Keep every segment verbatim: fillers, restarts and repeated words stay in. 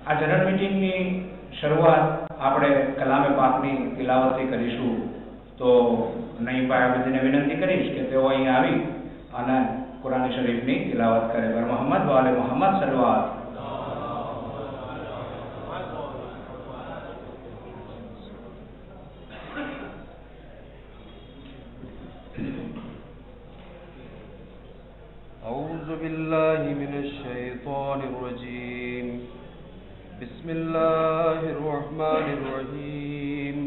આ જનરલ મીટિંગની શરૂઆત આપણે કલામે પાકની તિલાવતથી કરીશું. તો નઈમભાઈ આબદીને વિનંતી કરીશ કે તેઓ અહીં આવી અને કુરાન શરીફની તિલાવત કરે. બર મોહમ્મદ વાલે મોહમ્મદ સલવાત. أعوذ بالله من الشيطان الرجيم. بسم الله الرحمن الرحيم.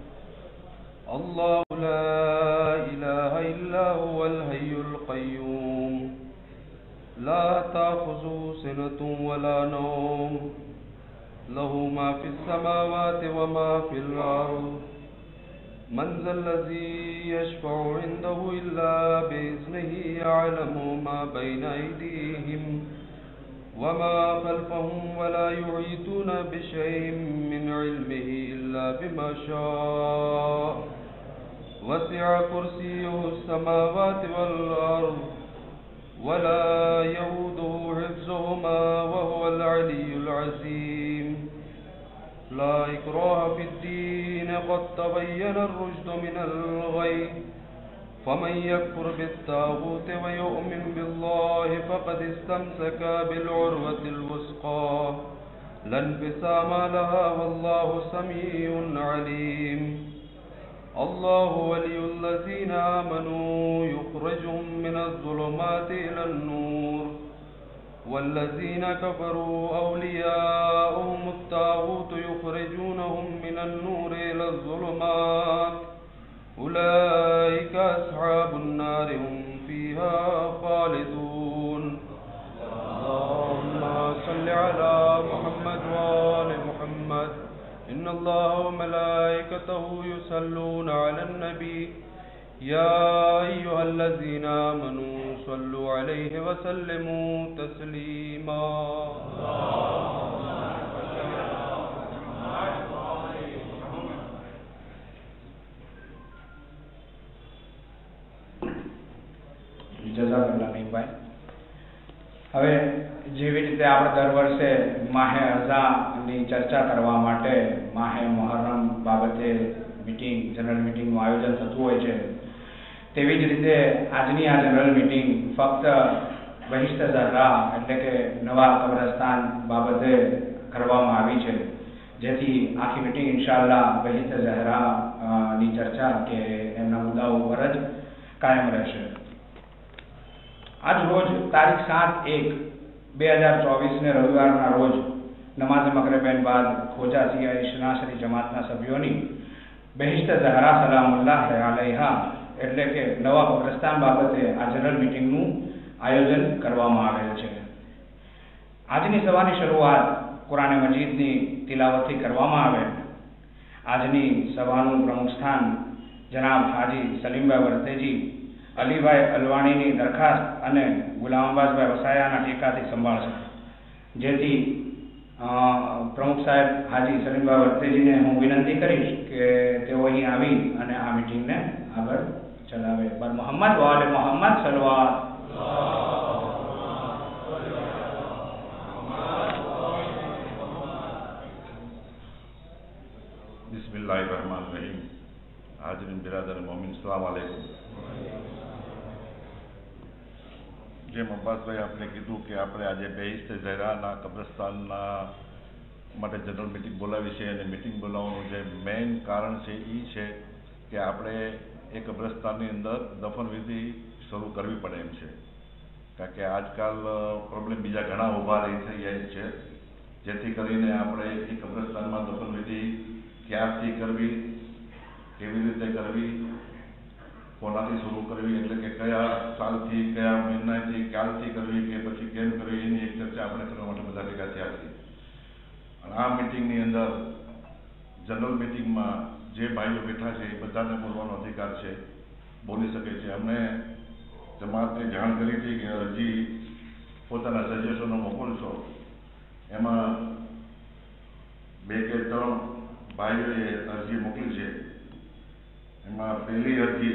الله لا إله إلا هو الحي القيوم لا تأخذه سنة ولا نوم له ما في السماوات وما في الأرض من ذا الذي يشفع عنده إلا بإذنه يعلم ما بين أيديهم وما خلفهم ولا يحيطون بشيء من علمه إلا بما شاء وسع كرسيه السماوات والأرض ولا يؤوده حفظهما وهو العلي العظيم. لا إكراه في الدين قد تبين الرشد من الغي فمن يكفر بالطاغوت ويؤمن بالله فقد استمسك بالعروة الوثقى لا انفصام لها والله سميع عليم. الله ولي الذين آمنوا يخرجهم من الظلمات إلى النور والذين كفروا أولياؤهم الطاغوت يخرجونهم من النور إلى الظلمات أولئك أصحاب النار هم فيها خالدون. اللهم صل على محمد وآل محمد إن الله وملائكته يصلون على النبي يا أيها الذين آمنوا صلوا عليه وسلموا تسليما. જઝાકલ્લાહ નઈમભાઈ. હવે જેવી રીતે આપણે દર વર્ષે માહે અઝાની ચર્ચા કરવા માટે માહે મુહર્રમ બાબતે મીટિંગ જનરલ મીટિંગનું આયોજન થતું હોય છે, તેવી જ રીતે આજની આ જનરલ મીટિંગ ફક્ત બહિશ્ત ઝહરા એટલે કે નવા કબ્રસ્તાન બાબતે કરવામાં આવી છે, જેથી આખી મીટિંગ ઇન્શાઅલ્લાહ બહિશ્ત ઝહરાની ચર્ચા કે એમના મુદ્દાઓ ઉપર જ કાયમ રહેશે. આજ રોજ તારીખ સાત એક બે હજાર ચોવીસને રવિવારના રોજ નમાઝ મગરિબેન બાદ ખોજા સિયા ઇશનાશરી જમાતના સભ્યોની બહિશ્ત ઝહરા સલામુલ્લાહ અલૈહા એટલે કે નવા કબ્રસ્તાન બાબતે આ જનરલ મીટિંગનું આયોજન કરવામાં આવેલ છે. આજની સભાની શરૂઆત કુરાન મજીદની તિલાવતથી કરવામાં આવે. આજની સભાનું પ્રમુખ સ્થાન જનાબ હાજી સલીમભાઈ વર્તેજી અલીભાઈ અલવાણીની દરખાસ્ત અને ગુલામ અબ્બાસભાઈ વસાયાના ટેકાથી સંભાળશે, જેથી પ્રમુખ સાહેબ હાજી સલીમભાઈ વર્તેજીને હું વિનંતી કરીશ કે તેઓ અહીં આવી અને આ મીટિંગને આગળ ચલાવે. બર મોહમ્મદ વાલે મોહમ્મદ સલવાત. બિસ્મિલ્લાહિર્રહમાનિર્રહીમ. હાજરીન બિરાદર મોમિન, સલામ આલેકુમ. જેમ અબ્બાસભાઈ આપણે કીધું કે આપણે આજે બહિશ્ત ઝહરાના કબ્રસ્તાનના માટે જનરલ મિટિંગ બોલાવી છે, અને મિટિંગ બોલાવવાનું જે મેઇન કારણ છે એ છે કે આપણે એ કબ્રસ્તાનની અંદર દફનવિધિ શરૂ કરવી પડે એમ છે, કારણ કે આજકાલ પ્રોબ્લેમ બીજા ઘણા ઊભા રહી થઈ જાય છે, જેથી કરીને આપણે એ કબ્રસ્તાનમાં દફનવિધિ ક્યારથી કરવી, કેવી રીતે કરવી, કોનાથી શરૂ કરવી, એટલે કે કયા સાલથી, કયા મહિનાથી, ક્યારથી કરવી કે પછી કેમ કરવી, એની એક ચર્ચા આપણે કરવા માટે બધા ભેગા થયા છીએ. અને આ મિટિંગની અંદર જનરલ મિટિંગમાં જે ભાઈઓ બેઠા છે એ બધાને બોલવાનો અધિકાર છે, બોલી શકે છે. અમને જમાતને જાણ કરી હતી કે અરજી પોતાના સજેશનો મોકલશો, એમાં બે કે ત્રણ ભાઈઓએ અરજી મોકલી છે. એમાં પહેલી અરજી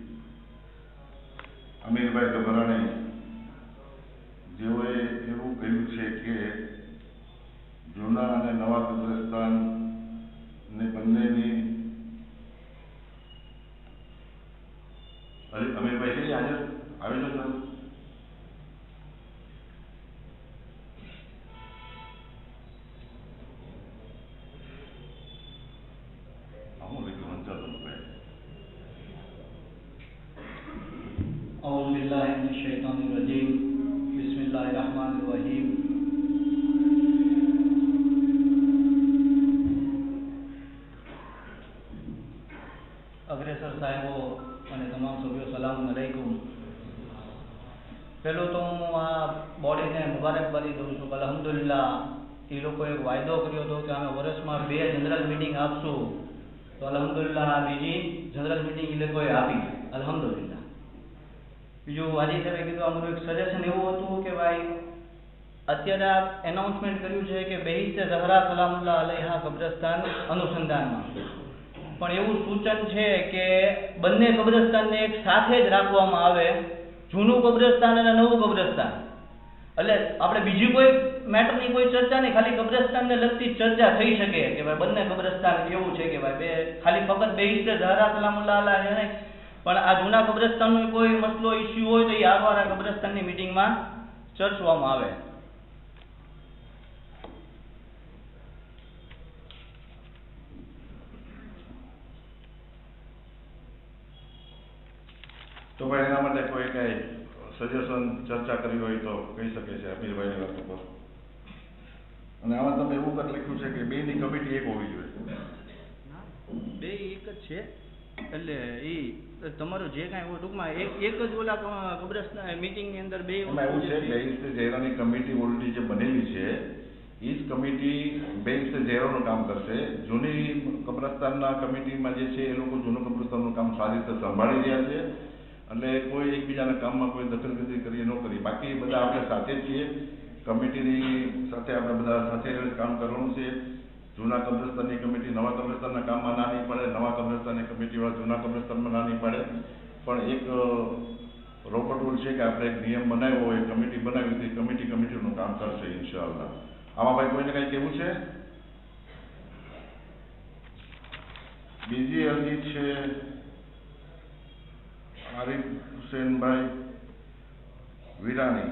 અમીરભાઈ ગભરાણી, જેઓએ એવું કહ્યું છે કે જૂન જૂના અને નવા કબ્રસ્તાન ને બંનેની અરે અમીરભાઈ છે હાજર આવી જશો હું લખ્યું હંચાતો ભાઈ أعوذ بالله من الشيطان الرجيم بسم الله الرحمن الرحيم અગ્રેસર સાહેબો અને તમામ સભ્યો સલામ અલૈકુમ. પહેલું તો હું આ બોડીને મુબારકબાદી દઉં છું કે અલ્હમ્દુલિલ્લાહ એ લોકોએ વાયદો કર્યો હતો કે અમે વર્ષમાં બે જનરલ મિટિંગ આપશું, તો અલ્હમ્દુલિલ્લાહ આ બીજી જનરલ મિટિંગ એ લોકોએ આપી. અલ્હમ્દુલિલ્લાહ. બીજું આજે તમે કીધું અમારું એક સજેશન એવું હતું કે ભાઈ અત્યારે આ એનાઉન્સમેન્ટ કર્યું છે કે બેહિસ્તે ઝહરા સલામુલ્લાહ અલૈહા કબ્રસ્તાન અનુસંધાનમાં, પણ એવું સૂચન છે કે બંને કબ્રસ્તાનને એક સાથે જ રાખવામાં આવે, જૂનું કબ્રસ્તાન અને નવું કબ્રસ્તાન. એટલે આપણે બીજી કોઈ મેટરની કોઈ ચર્ચા નહીં, ખાલી કબ્રસ્તાનને લગતી ચર્ચા થઈ શકે કે ભાઈ બંને કબ્રસ્તાન કેવું છે કે ભાઈ બે ખાલી ફક્ત બેહિસ્તે ઝહરા સલામુલ્લાહ અલૈહા નહીં, પણ આ જૂના કબ્રસ્તાનનો કોઈ મસલો ઇસ્યુ હોય તો એ આરવાર આ કબ્રસ્તાનની મિટિંગમાં ચર્ચવામાં આવે. તો ભાઈ એના માટે કોઈ કઈ સજેશન ચર્ચા કરવી હોય તો કહી શકે છે અમીરભાઈની વાત ઉપર. અને આમાં તમે એવું કરી લખ્યું છે કે બેની કમિટી એક હોવી જોઈએ. બે એક જ છે, એટલે એ તમારું જે કાંઈ હોય ટૂંકમાં એક એક જ ઓલા કબ્રસ્તાન મિટિંગની અંદર બે એમાં એવું છે બેહિસ્તે ઝહેરાની કમિટી ઓલરેડી જે બનેલી છે એ જ કમિટી બેહિસ્તે ઝહેરાનું કામ કરશે. જૂની કબ્રસ્તાનના કમિટીમાં જે છે એ લોકો જૂનું કબ્રસ્તાનનું કામ સારી રીતે સંભાળી રહ્યા છે, એટલે કોઈ એકબીજાના કામમાં કોઈ દખલગીરી કરીએ ન કરી. બાકી બધા આપણે સાથે જ છીએ, કમિટીની સાથે આપણે બધા સાથે કામ કરવાનું છે. જૂના કબ્રસ્તાનની કમિટી નવા કબ્રસ્તાનના કામમાં ના નહીં પડે, નવા કબ્રસ્તાનની કમિટીવાળા જૂના કબ્રસ્તાનમાં ના નહીં પડે. પણ એક રોકડ રૂલ છે કે આપણે એક નિયમ બનાવ્યો હોય, કમિટી બનાવી હતી, કમિટી કમિટીનું કામ કરશે ઇન્શાઅલ્લાહ. આમાં ભાઈ કોઈને કંઈ કહેવું છે? બીજી અરજી છે આરિફ હુસેનભાઈ વિરાણી.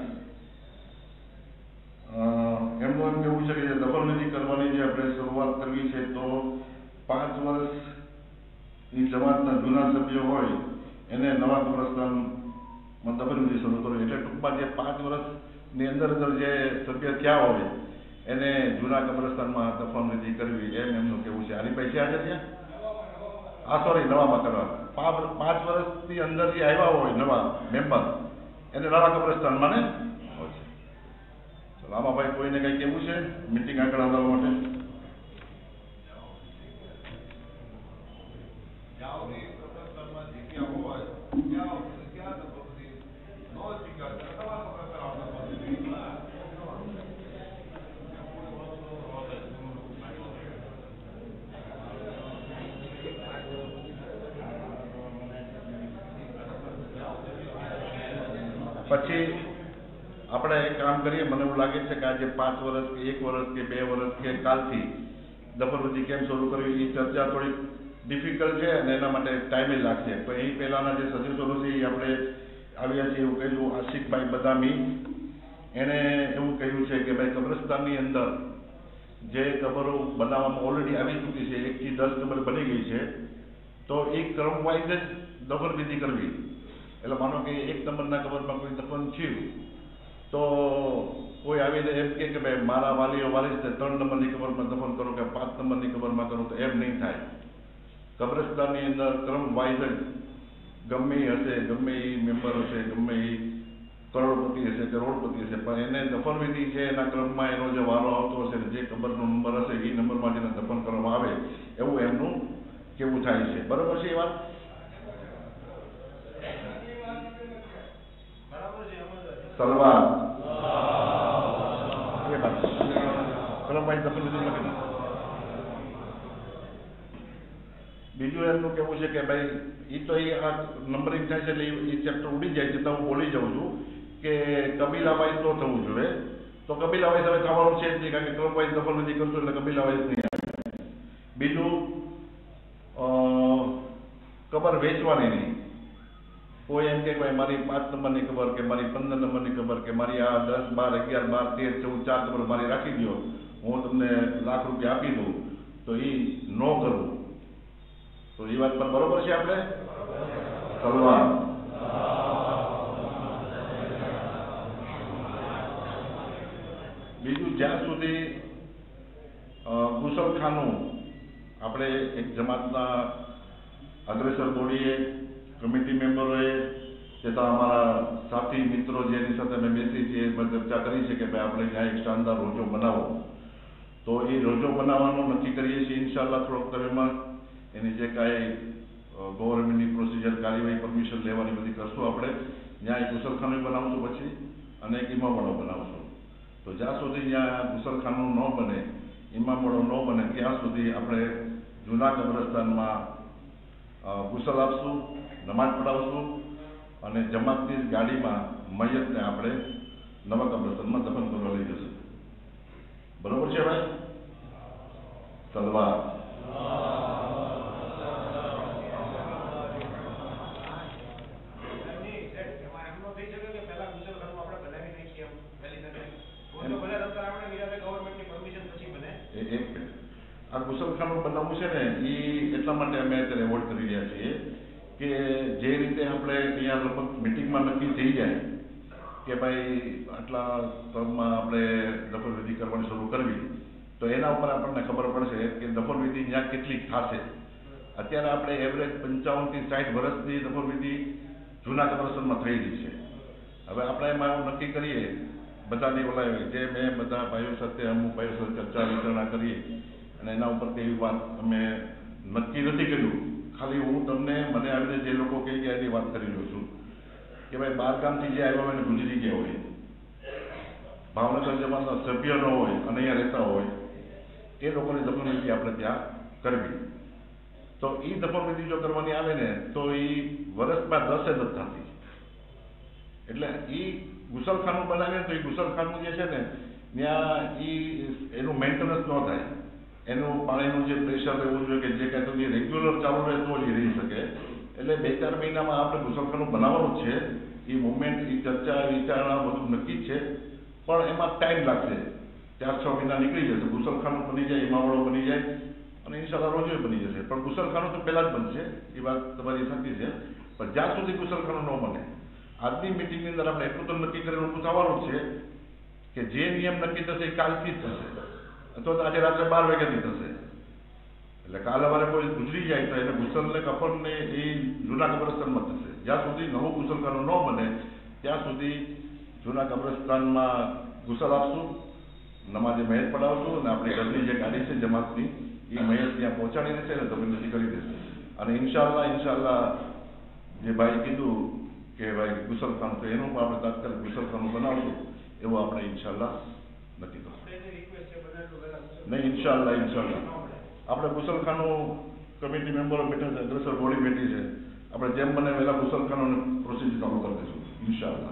એમનું એમ કેવું છે કે દફનવિધિ કરવાની જે આપણે શરૂઆત કરવી છે તો પાંચ વર્ષની જમાતના જૂના સભ્યો હોય એને નવા કબ્રસ્તાનમાં દફનવિધિ શરૂ કરવી. એટલે ટૂંકમાં જે પાંચ વર્ષની અંદર અંદર જે સભ્ય થયા હોય એને જૂના કબ્રસ્તાનમાં દફનવિધિ કરવી, એમ એમનું કેવું છે. આની પૈસા આજે ત્યાં આ સોરી નવામાં કરવા પાંચ વર્ષની અંદર જે આવ્યા હોય નવા મેમ્બર એને નવા કબ્રસ્તાનમાં ને હોય છે. ચલો આમાં ભાઈ કોઈને કંઈ કેવું છે મિટિંગ આગળ આવવા માટે? પછી આપણે એક કામ કરીએ, મને એવું લાગે છે કે આજે પાંચ વર્ષ કે એક વર્ષ કે બે વર્ષ કે કાલથી દફનવિધિ કેમ શરૂ કરવી એ ચર્ચા થોડીક ડિફિકલ્ટ છે અને એના માટે ટાઈમે લાગશે. પણ એ પહેલાંના જે સજેશનો છે એ આપણે આવ્યા છીએ. એવું કહ્યું આશિકભાઈ બદામી, એણે એવું કહ્યું છે કે ભાઈ કબ્રસ્તાનની અંદર જે કબરો બનાવવામાં ઓલરેડી આવી ચૂકી છે, એકથી દસ કબર બની ગઈ છે, તો એક ક્રમ વાઇઝ જ દફનવિધિ કરવી. એટલે માનો કે એક નંબરના કબરમાં કોઈ દફન થયું તો કોઈ આવીને એમ કહે કે ભાઈ મારા વાલીઓ વાલીસ છે ત્રણ નંબરની કબરમાં દફન કરો કે પાંચ નંબરની કબરમાં કરો, તો એમ નહીં થાય. કબ્રસ્તાનની અંદર ક્રમ વાઇઝ જ ગમે એ હશે, ગમે એ મેમ્બર હશે, ગમે એ કરોડપતિ હશે, કરોડપતિ હશે, પણ એને દફનવિધિ છે એના ક્રમમાં એનો જે વારો આવતો હશે ને જે કબરનો નંબર હશે એ નંબરમાં જેને દફન કરવામાં આવે એવું એમનું કેવું થાય છે. બરોબર છે એ વાત? સલવાન બીજું એમનું કેવું છે કે ભાઈ એ તો એ આ નંબરિંગ થાય છે એટલે એ ચેપ્ટર ઉડી જાય છે, તો હું બોલી જાઉં છું કે કબીલા વાઇઝ તો થવું જોઈએ. તો કબીલા વાઇઝ હવે થવાનું છે જ નહીં, કારણ કે ક્લબ વાઇઝ દફનવિધિ કરશું એટલે કબીલા વાઇઝ નહીં આવે. બીજું કબર વેચવાની નહીં. કોઈ એમ કે ભાઈ મારી પાંચ નંબરની કબર કે મારી પંદર નંબરની કબર કે મારી આ દસ બાર અગિયાર બાર તેર ચૌદ ચાર કબર મારી રાખી દો, હું તમને લાખ રૂપિયા આપી દઉં, તો એ ન કરવું. તો એ વાત પર બરોબર છે આપણે કરવા. બીજું જ્યાં સુધી ગુસલખાનું આપણે એક જમાતના અગ્રેસર બોડીએ કમિટી મેમ્બરોએ તથા અમારા સાથી મિત્રો જેની સાથે અમે બેસી છીએ એમાં ચર્ચા કરી છે કે ભાઈ આપણે ત્યાં એક શાનદાર રોજો બનાવો. તો એ રોજો બનાવવાનું નક્કી કરીએ છીએ ઇન્શાલ્લાહ થોડોક સમયમાં. એની જે કાંઈ ગવર્મેન્ટની પ્રોસિજર કાર્યવાહી પરમિશન લેવાની બધી કરશું આપણે. ત્યાં એક ગુસલખાનું બનાવશું પછી અને એક ઇમામવાળો બનાવશું. તો જ્યાં સુધી ત્યાં ગુસલખાનું ન બને, ઇમામવાળો ન બને ત્યાં સુધી આપણે જૂના કબ્રસ્તાનમાં ગુસલ આપશું, નમાજ પઢાવશું અને જમાતની ગાડીમાં મયતને આપણે નવા કબ્રસ્તાનમાં દફન કરવા લઈ જશું. બરોબર છે ભાઈ? તલવાર. આ ગુસલખાનું બનાવવું છે ને એ એટલા માટે અમે અત્યારે એવોર્ડ કરી રહ્યા છીએ કે જે રીતે આપણે અહીંયા લગભગ મિટિંગમાં નક્કી થઈ જાય કે ભાઈ આટલા ટર્મમાં આપણે દફનવિધિ કરવાની શરૂ કરવી, તો એના ઉપર આપણને ખબર પડશે કે દફનવિધિ ત્યાં કેટલી થશે. અત્યારે આપણે એવરેજ પંચાવનથી સાઠ વર્ષની દફનવિધિ જૂના કબ્રસ્તાનમાં થઈ રહી છે. હવે આપણે એમાં એવું નક્કી કરીએ બધાની બોલાવી જે મેં બધા ભાઈઓ સાથે અમુક ભાઈઓ સાથે ચર્ચા વિચારણા કરીએ અને એના ઉપર એવી વાત અમે નક્કી નથી કર્યું. ખાલી હું તમને મને આવીને જે લોકો કહી ગયા એની વાત કરી રહ્યો છું કે ભાઈ બાર ગામથી જે આવ્યા હોય ને ગુજરી ગયા હોય, ભાવનગર જમાના સભ્ય ન હોય અને અહીંયા રહેતા હોય, એ લોકોની દફનવિધિ આપણે ત્યાં કરવી. તો એ દફનવિધિ જો કરવાની આવે ને તો એ વર્ષમાં દસે જ થતી. એટલે એ ગુસલખાનું બનાવીએ તો એ ગુસલખાનું જે છે ને ત્યાં એ એનું મેન્ટેનન્સ ન થાય, એનું પાણીનું જે પ્રેશર રહેવું જોઈએ કે જે કાંઈ તો જે રેગ્યુલર ચાલુ રહે તો જ રહી શકે. એટલે બે ચાર મહિનામાં આપણે ગુસલખાનું બનાવવાનું છે. એ મુવમેન્ટ, એ ચર્ચા, વિચારણા બધું નક્કી જ છે, પણ એમાં ટાઈમ લાગશે. ચાર છ મહિના નીકળી જશે. ગુસલખાનું બની જાય, ઇમામવાળો બની જાય અને ઇન્શાલ્લાહ રોજો બની જશે. પણ ગુસલખાનું તો પહેલાં જ બનશે, એ વાત તમારી સાચી છે. પણ જ્યાં સુધી ગુસલખાનું ન બને, આજની મિટિંગની અંદર આપણે એટલું તો નક્કી કરીને ઊભું થવાનું છે કે જે નિયમ નક્કી થશે એ કાલથી જ થશે અથવા તો આજે રાત્રે બાર વાગ્યાથી થશે. એટલે કાલ અમારે કોઈ ગુજરી જાય તો એને ગુસલને કફનને એ જૂના કબ્રસ્તાનમાં થશે. જ્યાં સુધી નવું ગુસલખાનું ન બને ત્યાં સુધી જૂના કબ્રસ્તાનમાં ગુસલ આપશું, નમાજે મહેત પડાવશું અને આપણી ઘરની જે ગાડી છે જમાતની એ મહેત ત્યાં પહોંચાડી દેશે અને દફનવિધિ કરી દેશે. અને ઇન્શાલ્લાહ ઇન્શાલ્લાહ જે ભાઈ કીધું કે ભાઈ ગુસલખાનું, તો એનું આપણે તાત્કાલિક ગુસલખાનું બનાવશું એવું આપણે ઇન્શાલ્લાહ નક્કી કરશું. નહીં ઇન્શાલ્લાહ ઇન્શાલ્લાહ આપણે ગુસલખાનું કમિટી મેમ્બરો બેઠા છે, અગ્રેસર બોડી બેઠી છે, આપણે જેમ બને વહેલા ગુસલખાનું પ્રોસિજર ચાલુ કરી દઈશું ઇન્શાલ્લાહ.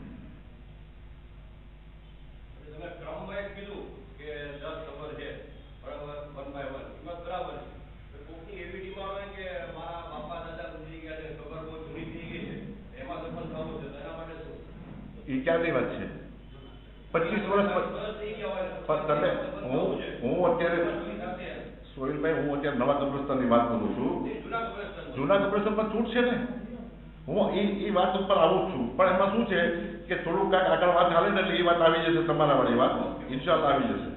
એ ક્યાંની વાત છે? પચીસ વર્ષ તમે હું હું અત્યારે સોહિલભાઈ હું અત્યારે નવા કબ્રસ્તાનની વાત કરું છું. જૂના કબ્રસ્તાનમાં છૂટ છે ને, હું એ એ વાત ઉપર આવું છું. પણ એમાં શું છે કે થોડુંક કાંઈક આગળ વાત ચાલે ને એટલે એ વાત આવી જશે, તમારા વાળી વાત ઇન્શાલ્લાહ આવી જશે.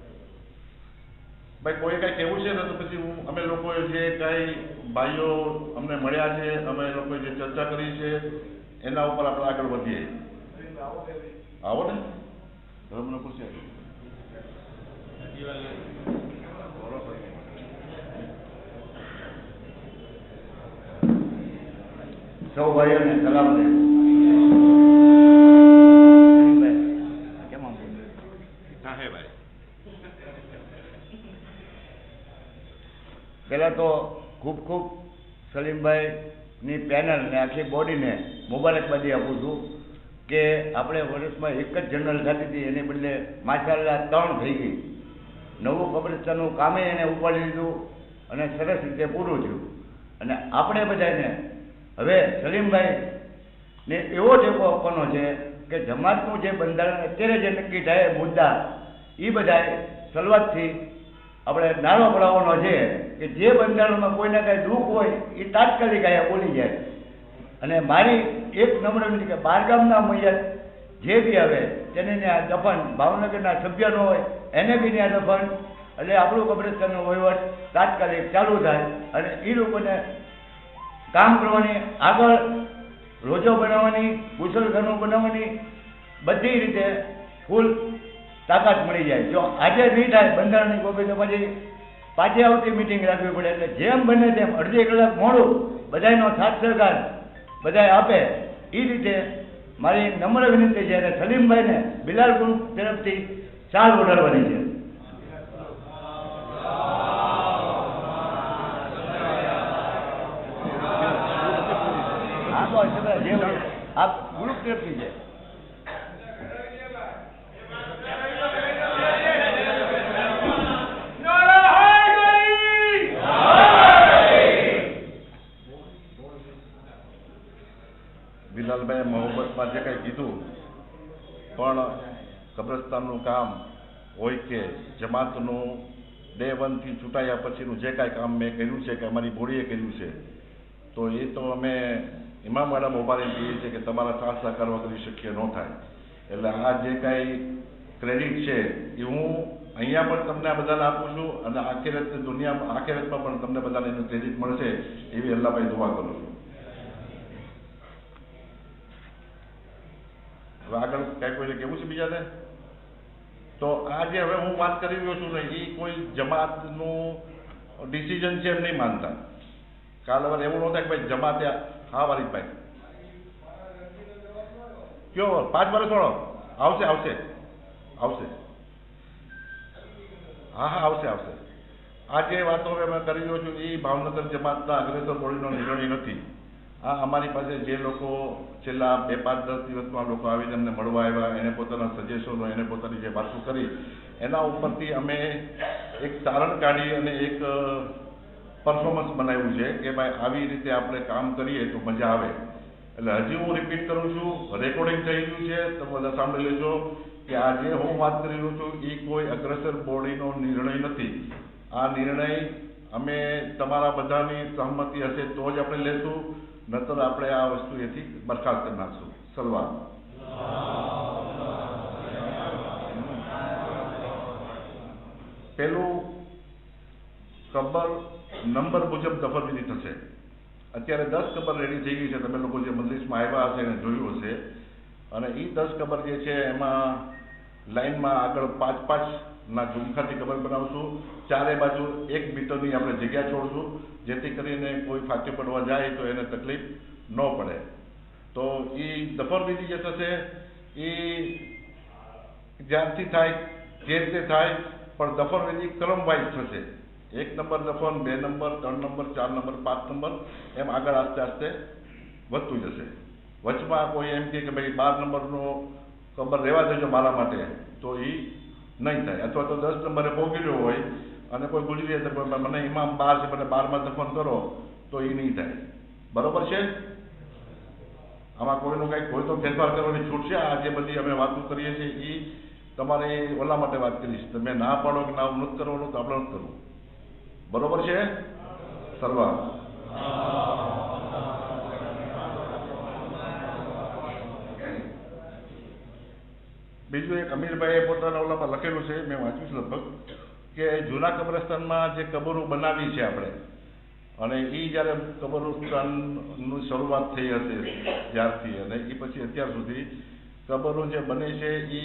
ભાઈ કોઈ કાંઈ કહેવું છે ને તો પછી હું અમે લોકોએ જે કાંઈ ભાઈઓ અમને મળ્યા છે, અમે લોકોએ જે ચર્ચા કરી છે એના ઉપર આપણે આગળ વધીએ. આવો ને મને પૂછ્યા સૌ ભાઈઓને સલામ દે. પહેલા તો ખૂબ ખૂબ સલીમભાઈની પેનલ ને આખી બોડીને મુબારકબાદી આપું છું કે આપણે વર્ષમાં એક જ જનરલ થતી હતી, એને બદલે માશાલ્લાહ ત્રણ થઈ ગઈ. નવું કબ્રસ્તાનનું કામે એને ઉપાડી લીધું અને સરસ રીતે પૂરું થયું. અને આપણે બધાને હવે સલીમભાઈ ને એવો ટેકો આપવાનો છે કે જમાતનું જે બંધારણ અત્યારે જે નક્કી થાય મુદ્દા એ બધા શરૂઆતથી આપણે નારો પડાવવાનો છે કે જે બંધારણમાં કોઈને કાંઈ દુઃખ હોય એ તાત્કાલિક અહીંયા બોલી જાય. અને મારી એક નમ્ર વિનંતી કે બારગામના મૈયત જે બી આવે તેને ત્યાં દફન, ભાવનગરના સભ્યનો હોય એને બી ત્યાં દફન, એટલે આપણું કબ્રસ્તાનનો વહીવટ તાત્કાલિક ચાલુ થાય અને એ લોકોને કામ કરવાની, આગળ રોજો બનાવવાની, ગુસલખાનું બનાવવાની બધી રીતે ફૂલ તાકાત મળી જાય. જો આજે નહીં થાય બંધારણની કોપી તો પછી પાછી આવતી મિટિંગ રાખવી પડે. એટલે જેમ બને તેમ અડધી કલાક મોડું બધાનો સાથ સહકાર બધાએ આપે એ રીતે મારી નમ્ર વિનંતી છે. અને સલીમભાઈને બિલાલ ગ્રુપ તરફથી ચાલ ઓઢાડવાની છે. આપ ગ્રુપ તરફથી છે. બિલાલભાઈ મોહબ્બતમાં જે કંઈ કીધું, પણ કબ્રસ્તાનનું કામ હોય કે જમાતનું ડે વનથી છૂટાયા પછીનું જે કાંઈ કામ મેં કર્યું છે કે અમારી બોડીએ કર્યું છે, તો એ તો અમે ઇમામ મેડમ ઉભારી કહીએ છીએ કે તમારા સાથ સહકાર વગર શક્ય ન થાય. એટલે આ જે કાંઈ ક્રેડિટ છે એ હું અહીંયા પણ તમને બધાને આપું છું અને આખિરત દુનિયા આખિરતમાં પણ તમને બધાને એનું ક્રેડિટ મળશે એવી અલ્લાહભાઈ દુઆ કરું છું. હવે આગળ કાંઈ કોઈને કેવું છે બીજાને? તો આ જે હવે હું વાત કરી રહ્યો છું ને એ કોઈ જમાતનું ડિસિઝન છે એમ નહીં માનતા. કાલ હવે એવું ન થાય કે ભાઈ જમાતે હા વારી ભાઈ કયો પાંચ વર્ષ થોડો આવશે આવશે આવશે હા હા આવશે આવશે આ જે વાતો હવે અમે કરી રહ્યો છું એ ભાવનગર જમાતના અગ્રેસર બોડીનો નિર્ણય નથી. આ અમારી પાસે જે લોકો છેલ્લા બે પાંચ દસ દિવસમાં લોકો આવીને અમને મળવા આવ્યા, એને પોતાના સજેશનો, એને પોતાની જે વાતો કરી એના ઉપરથી અમે એક તારણ કાઢી અને એક પરફોર્મન્સ બનાવ્યું છે કે ભાઈ આવી રીતે આપણે કામ કરીએ તો મજા આવે. એટલે હજી હું રિપીટ કરું છું, રેકોર્ડિંગ થઈ ગયું છે, તો બધા સાંભળી લેજો કે આ જે હું વાત કરી રહ્યો છું એ કોઈ અગ્રેસર બોડીનો નિર્ણય નથી. આ નિર્ણય અમે તમારા બધાની સહમતિ હશે તો જ આપણે લેશું, નતર આપણે આ વસ્તુ એથી બરખાસ્ત કરી નાખશું. સલવાન પેલું કબર નંબર મુજબ દફનવિધિ થશે. અત્યારે દસ કબર રેડી થઈ ગઈ છે. તમે લોકો જે મજલિસમાં આવ્યા હશે એને જોયું હશે. અને એ દસ કબર જે છે એમાં લાઈનમાં આગળ પાંચ પાંચ ના ઝુમખાથી કબર બનાવશું. ચારે બાજુ એક મીટરની આપણે જગ્યા છોડશું જેથી કરીને કોઈ ફાંચી પડવા જાય તો એને તકલીફ ન પડે. તો એ દફનવિધિ જે થશે એ જ્યારથી થાય જે રીતે થાય, પણ દફનવિધિ ક્રમ વાઇઝ થશે. એક નંબર દફન, બે નંબર, ત્રણ નંબર, ચાર નંબર, પાંચ નંબર એમ આગળ આસ્તે આસ્તે વધતું જશે. વચમાં કોઈ એમ કે ભાઈ બાર નંબરનો કબર રહેવા દેજો મારા માટે, તો એ નહીં થાય. અથવા તો દસ નંબરે પહોંચી રહ્યો હોય અને કોઈ ગુજરી જાય તો મને ઇમામ બાર છે, મને બારમાં દફન કરો, તો એ નહીં થાય. બરોબર છે? આમાં કોઈનું કંઈક કોઈ તો ફેરફાર કરવાની છૂટ છે. આ જે બધી અમે વાતો કરીએ છીએ એ તમારે ઓલા માટે વાત કરીશ. તમે ના પાડો કે ના નથી કરવાનું તો આપણે નથી કરવું. બરોબર છે? સર્વા બીજું એક અમીરભાઈએ પોતાના ઓલામાં લખેલું છે, મેં વાંચ્યું છે લગભગ, કે જૂના કબ્રસ્તાનમાં જે કબરો બનાવી છે આપણે, અને એ જ્યારે કબ્રસ્તાનની શરૂઆત થઈ હશે જ્યારથી અને એ પછી અત્યાર સુધી કબરો જે બને છે એ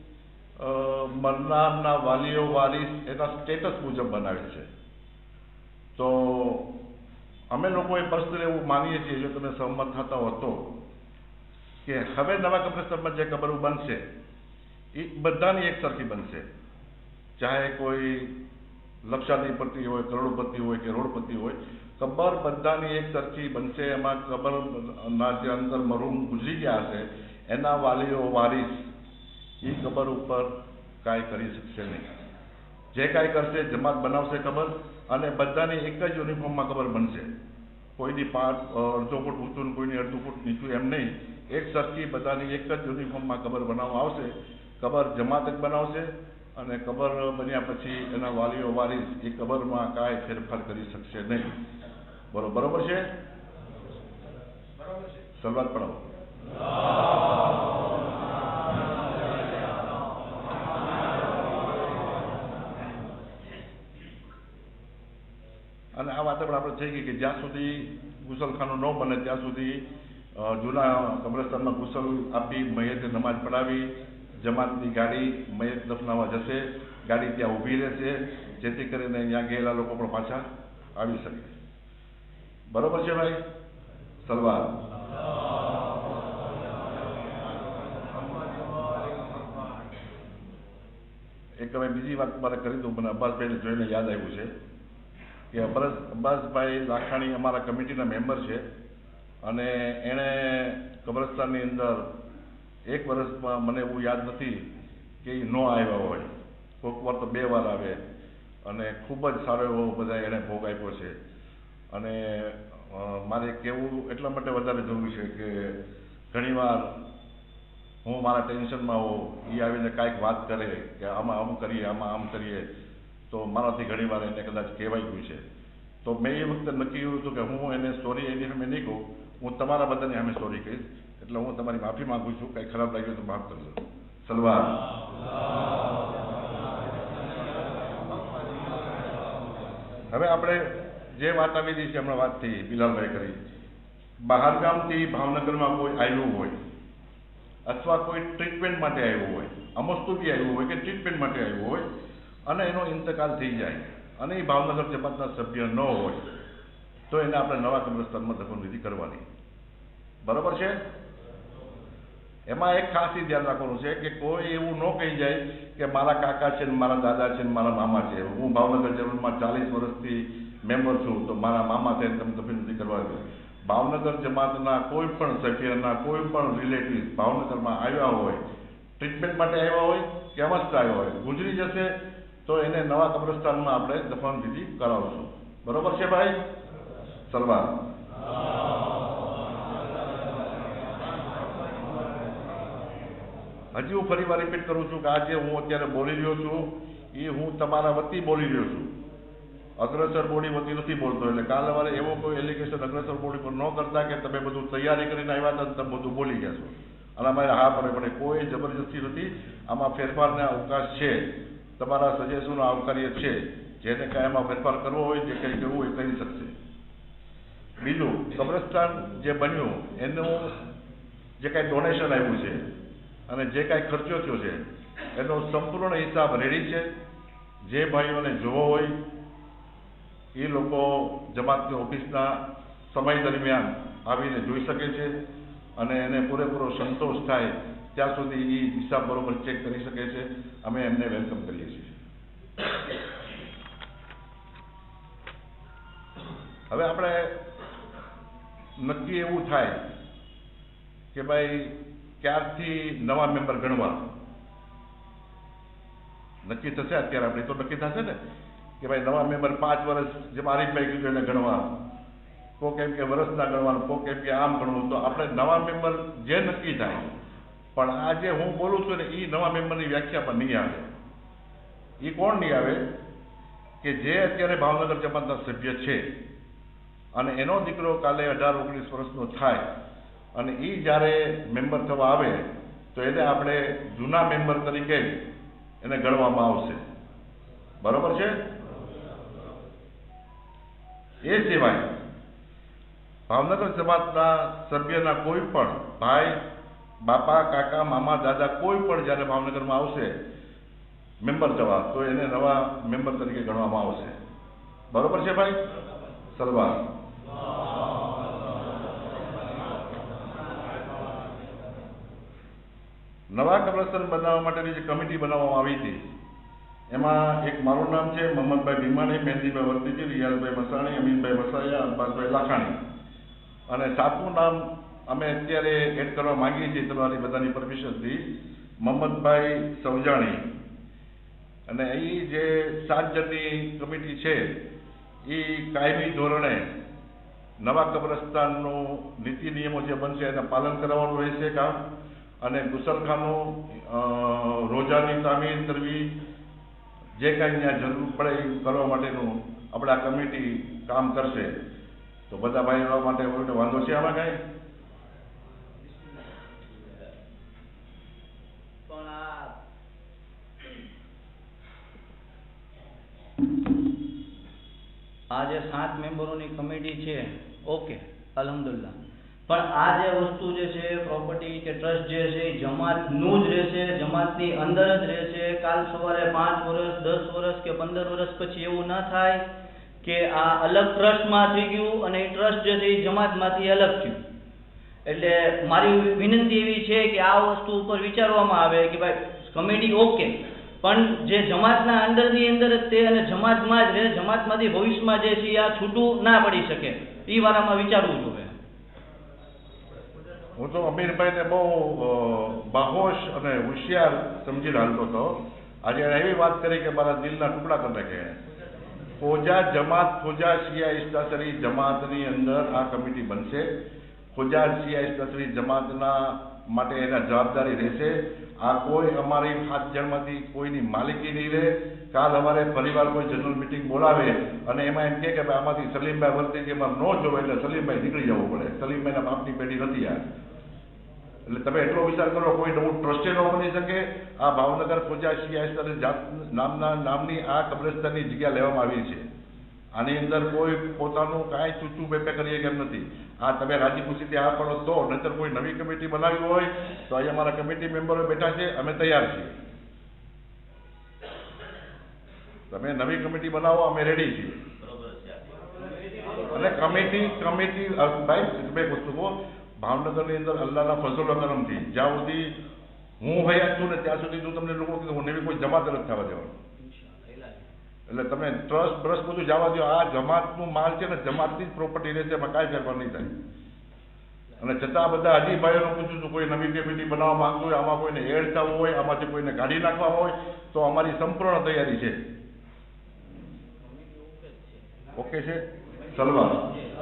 મરનારના વાલીઓ વારીસ એના સ્ટેટસ મુજબ બનાવે છે. તો અમે લોકોએ પર્સનલી એવું માનીએ છીએ, જો તમે સહમત થતા હો તો, કે હવે નવા કબ્રસ્તાનમાં જે કબરો બનશે એ બધાની એક સરખી બનશે. ચાહે કોઈ લક્ષાધિપતિ હોય, કરોડપતિ હોય કે રોડપતિ હોય, કબર બધાની એક સરખી બનશે. એમાં કબરના જે અંદર મરૂમ ગુજરી ગયા હશે એના વાલીઓ વારીસ એ કબર ઉપર કાંઈ કરી શકશે નહીં. જે કાંઈ કરશે જમાત બનાવશે કબર, અને બધાની એક જ યુનિફોર્મમાં કબર બનશે. કોઈની પાંચ અડધો ફૂટ ઊંચું ને કોઈની અડધું ફૂટ નીચું એમ નહીં. એક સરખી બધાની એક જ યુનિફોર્મમાં કબર બનાવવામાં આવશે. કબર જમાત જ બનાવશે, અને કબર બન્યા પછી એના વાલીઓ વારીસ એ કબરમાં કાંઈ ફેરફાર કરી શકશે નહીં. બરોબર બરોબર છે? સલવાત પડાવો. અને આ વાત પણ આપણે થઈ ગઈ કે જ્યાં સુધી ગુસલખાનું ન બને ત્યાં સુધી જૂના કબ્રસ્તાનમાં ગુસલ આપી મયતે નમાજ પઢાવી, જમાતની ગાડી મયત દફનાવવા જશે, ગાડી ત્યાં ઊભી રહેશે, જેથી કરીને ત્યાં ગયેલા લોકો પણ પાછા આવી શકે. બરોબર છે ભાઈ? સલવાર. એક હવે બીજી વાત મારે કરી દઉં, મને અબ્બાસભાઈને જોઈને યાદ આવ્યું છે કે અબ્બાસ અબ્બાસભાઈ લાખાણી અમારા કમિટીના મેમ્બર છે, અને એણે કબ્રસ્તાનની અંદર એક વર્ષમાં મને એવું યાદ નથી કે એ ન આવ્યા હોય. કોઈક વાર તો બે વાર આવે, અને ખૂબ જ સારો એવો બધા એણે ભોગ આપ્યો છે. અને મારે કહેવું એટલા માટે વધારે જરૂરી છે કે ઘણીવાર હું મારા ટેન્શનમાં હોઉં, એ આવીને કાંઈક વાત કરે કે આમાં આમ કરીએ, આમાં આમ કરીએ, તો મારાથી ઘણીવાર એને કદાચ કહેવાઈ ગયું છે. તો મેં એ વખતે નક્કી કર્યું હતું કે હું એને સોરી એની સામે નહીં કહું, હું તમારા બધાની સામે સોરી કહીશ. એટલે હું તમારી માફી માગું છું. કંઈ ખરાબ લાગ્યું તો માફ કરજો. સલવાર. હવે આપણે જે વાત આવી રહી છે હમણાં વાત થઈ, બિલાલભાઈ કરી, બહારગામથી ભાવનગરમાં કોઈ આવ્યું હોય અથવા કોઈ ટ્રીટમેન્ટ માટે આવ્યું હોય, અમસ્તુ બી આવ્યું હોય કે ટ્રીટમેન્ટ માટે આવ્યું હોય, અને એનો ઇંતકાલ થઈ જાય અને એ ભાવનગર જમાતના સભ્ય ન હોય, તો એને આપણે નવા કબ્રસ્તાનમાં દફનવિધિ કરવાની. બરોબર છે? એમાં એક ખાસ ધ્યાન રાખવાનું છે કે કોઈ એવું ન કહી જાય કે મારા કાકા છે ને મારા દાદા છે ને મારા મામા છે, હું ભાવનગર જમાતમાં ચાલીસ વર્ષથી મેમ્બર છું તો મારા મામા છે તમે દફનવિધિ કરવા દો. ભાવનગર જમાતના કોઈ પણ સભ્યના કોઈ પણ રિલેટિવ ભાવનગરમાં આવ્યા હોય, ટ્રીટમેન્ટ માટે આવ્યા હોય કે અમસ્ત આવ્યા હોય, ગુજરી જશે તો એને નવા કબ્રસ્તાનમાં આપણે દફનવિધિ કરાવશું. બરોબર છે ભાઈ? સલવાર. હજી હું ફરી વાર રિપીટ કરું છું કે આજે હું અત્યારે બોલી રહ્યો છું એ હું તમારા વતી બોલી રહ્યો છું, અગ્રસર બોડી વતી નથી બોલતો. એટલે કાલે વારે એવો કોઈ એલિગેશન અગ્રસર બોડી પર ન કરતા કે તમે બધું તૈયારી કરીને આવ્યા હતા તમે બધું બોલી ગયા છો. અને અમારે હા પડે પડે કોઈ જબરજસ્તી નથી. આમાં ફેરફારને અવકાશ છે, તમારા સજેશનો આવકાર્ય છે. જેને કાંઈ એમાં ફેરફાર કરવો હોય, જે કંઈ કરવું હોય કરી શકશે. બીજું, કબ્રસ્તાન જે બન્યું એનું જે કાંઈ ડોનેશન આવ્યું છે અને જે કાંઈ ખર્ચો થયો છે એનો સંપૂર્ણ હિસાબ રેડી છે. જે ભાઈઓને જોવો હોય એ લોકો જમાતની ઓફિસના સમય દરમિયાન આવીને જોઈ શકે છે, અને એને પૂરેપૂરો સંતોષ થાય ત્યાં સુધી એ હિસાબ બરોબર ચેક કરી શકે છે. અમે એમને વેલકમ કરીએ છીએ. હવે આપણે નક્કી એવું થાય કે ભાઈ ક્યારથી નવા મેમ્બર ગણવા નક્કી થશે. અત્યારે આપણે તો નક્કી થશે ને કે ભાઈ નવા મેમ્બર પાંચ વર્ષ જેમ આરીફભાઈ કીધું એને ગણવા, કોક એમ કે વર્ષના ગણવાનું, કોક એમ કે આમ ગણવું. તો આપણે નવા મેમ્બર જે નક્કી થાય, પણ આ જે હું બોલું છું ને એ નવા મેમ્બરની વ્યાખ્યા પણ નહીં આવે. એ કોણ નહીં આવે? કે જે અત્યારે ભાવનગર જમાતના સભ્ય છે અને એનો દીકરો કાલે અઢાર ઓગણીસ વર્ષનો થાય અને એ જ્યારે મેમ્બર થવા આવે તો એને આપણે જૂના મેમ્બર તરીકે એને ગણવામાં આવશે. બરોબર છે? એ સિવાય ભાવનગર જમાતના સભ્યના કોઈ પણ ભાઈ, બાપા, કાકા, મામા, દાદા કોઈ પણ જ્યારે ભાવનગરમાં આવશે મેમ્બર થવા તો એને નવા મેમ્બર તરીકે ગણવામાં આવશે. બરોબર છે ભાઈ? સલવાર. નવા કબ્રસ્તાન બનાવવા માટેની જે કમિટી બનાવવામાં આવી હતી એમાં એક મારું નામ છે મોહમ્મદભાઈ ભીમાણી, મહેંદીભાઈ વર્તીજી, રિયાઝભાઈ મસાણી, અમીનભાઈ વસાયા, અબ્બાસભાઈ લાખાણી, અને સાતમું નામ અમે અત્યારે એડ કરવા માંગીએ છીએ તમારી બધાની પરમિશનથી મોહમ્મદભાઈ સવજાણી, અને એ જે સાત જણની કમિટી છે એ કાયમી ધોરણે નવા કબ્રસ્તાનનું નીતિ નિયમો જે બનશે એને પાલન કરવાનું રહેશે કામ, અને ગુસલખાનું રોજાની તામીર કરવી, જે કાંઈ ત્યાં જરૂર પડે એ કરવા માટેનું આપણે આ કમિટી કામ કરશે. તો બધા ભાઈઓ માટે વાંધો છે આમાં કાંઈ? આ જે સાત મેમ્બરોની કમિટી છે, ઓકે અલ્હમ્દુલિલ્લાહ, પણ આ જે વસ્તુ જે છે પ્રોપર્ટી કે ટ્રસ્ટ જે છે એ જમાતનું જ રહેશે, જમાતની અંદર જ રહેશે. કાલ સવારે પાંચ વર્ષ દસ વર્ષ કે પંદર વર્ષ પછી એવું ના થાય કે આ અલગ ટ્રસ્ટમાં થઈ ગયું અને એ ટ્રસ્ટ જે છે એ જમાતમાંથી અલગ થયું. એટલે મારી વિનંતી એવી છે કે આ વસ્તુ ઉપર વિચારવામાં આવે કે ભાઈ કમિટી ઓકે, પણ જે જમાતના અંદરની અંદર જ તે અને જમાતમાં જ રહે, જમાતમાંથી ભવિષ્યમાં જે છે આ છૂટું ના પડી શકે, એ વારામાં વિચારવું જોઈએ. હું તો અમીરભાઈને બહુ બાહોશ અને હોશિયાર સમજીને હાલતો હતો. આજે એને એવી વાત કરી કે મારા દિલના ટુકડા કરી નાખે. ખોજા જમાત ખોજા શિયા ઇસ્લાસરી જમાતની અંદર આ કમિટી બનશે. ખોજા શિયા ઇસ્લાસરી જમાતના માટે એના જવાબદારી રહેશે. આ કોઈ અમારી સાત જણમાંથી કોઈની માલિકી નહીં રહે. કાલ અમારે પરિવાર કોઈ જનરલ મિટિંગ બોલાવે અને એમાં એમ કહે કે ભાઈ આમાંથી સલીમભાઈ વર્તી કે એમાં ન જોવે એટલે સલીમભાઈ નીકળી જવું પડે, સલીમભાઈના બાપની પેઢી નથી આ. એટલે તમે એટલો વિચાર કરો, કોઈ નવું ટ્રસ્ટે ન બની શકે. આ ભાવનગર ખોજા શિયા જાત નામના નામની આ કબ્રસ્તાનની જગ્યા લેવામાં આવી છે. આની અંદર કોઈ પોતાનું કાંઈ ચૂચું બેપે કરીએ કેમ નથી. આ તમે રાજી ખુશીથી આ પડો તો, નહીતર કોઈ નવી કમિટી બનાવી હોય તો અહીં અમારા કમિટી મેમ્બરો બેઠા છે, અમે તૈયાર છીએ. તમે નવી કમિટી બનાવો, અમે રેડી છીએ. અને કમિટી કમિટી ભાઈ બે વસ્તુ કહો, ભાવનગરની અંદર અલ્લાહના ફઝલ કરમથી જ્યાં સુધી હું હયાત છું ને ત્યાં સુધી હું તમને લોકો કીધું હું નવી કોઈ જમાત નથી થવા દેવાનું. એટલે તમે ટ્રસ્ટ બ્રસ્ટ બધું જવા દો. આ જમાતનું માલ છે ને જમાતની જ પ્રોપર્ટી રહેશે, એમાં કાંઈ ફેરફાર નહીં થાય. અને છતાં બધા હજી ભાઈઓને પૂછું છું, કોઈ નવી કમિટી બનાવવા માંગતું હોય, આમાં કોઈને એડ થવું હોય, આમાંથી કોઈને કાઢી નાખવા હોય તો અમારી સંપૂર્ણ તૈયારી છે. ઓકે છે સલવાર?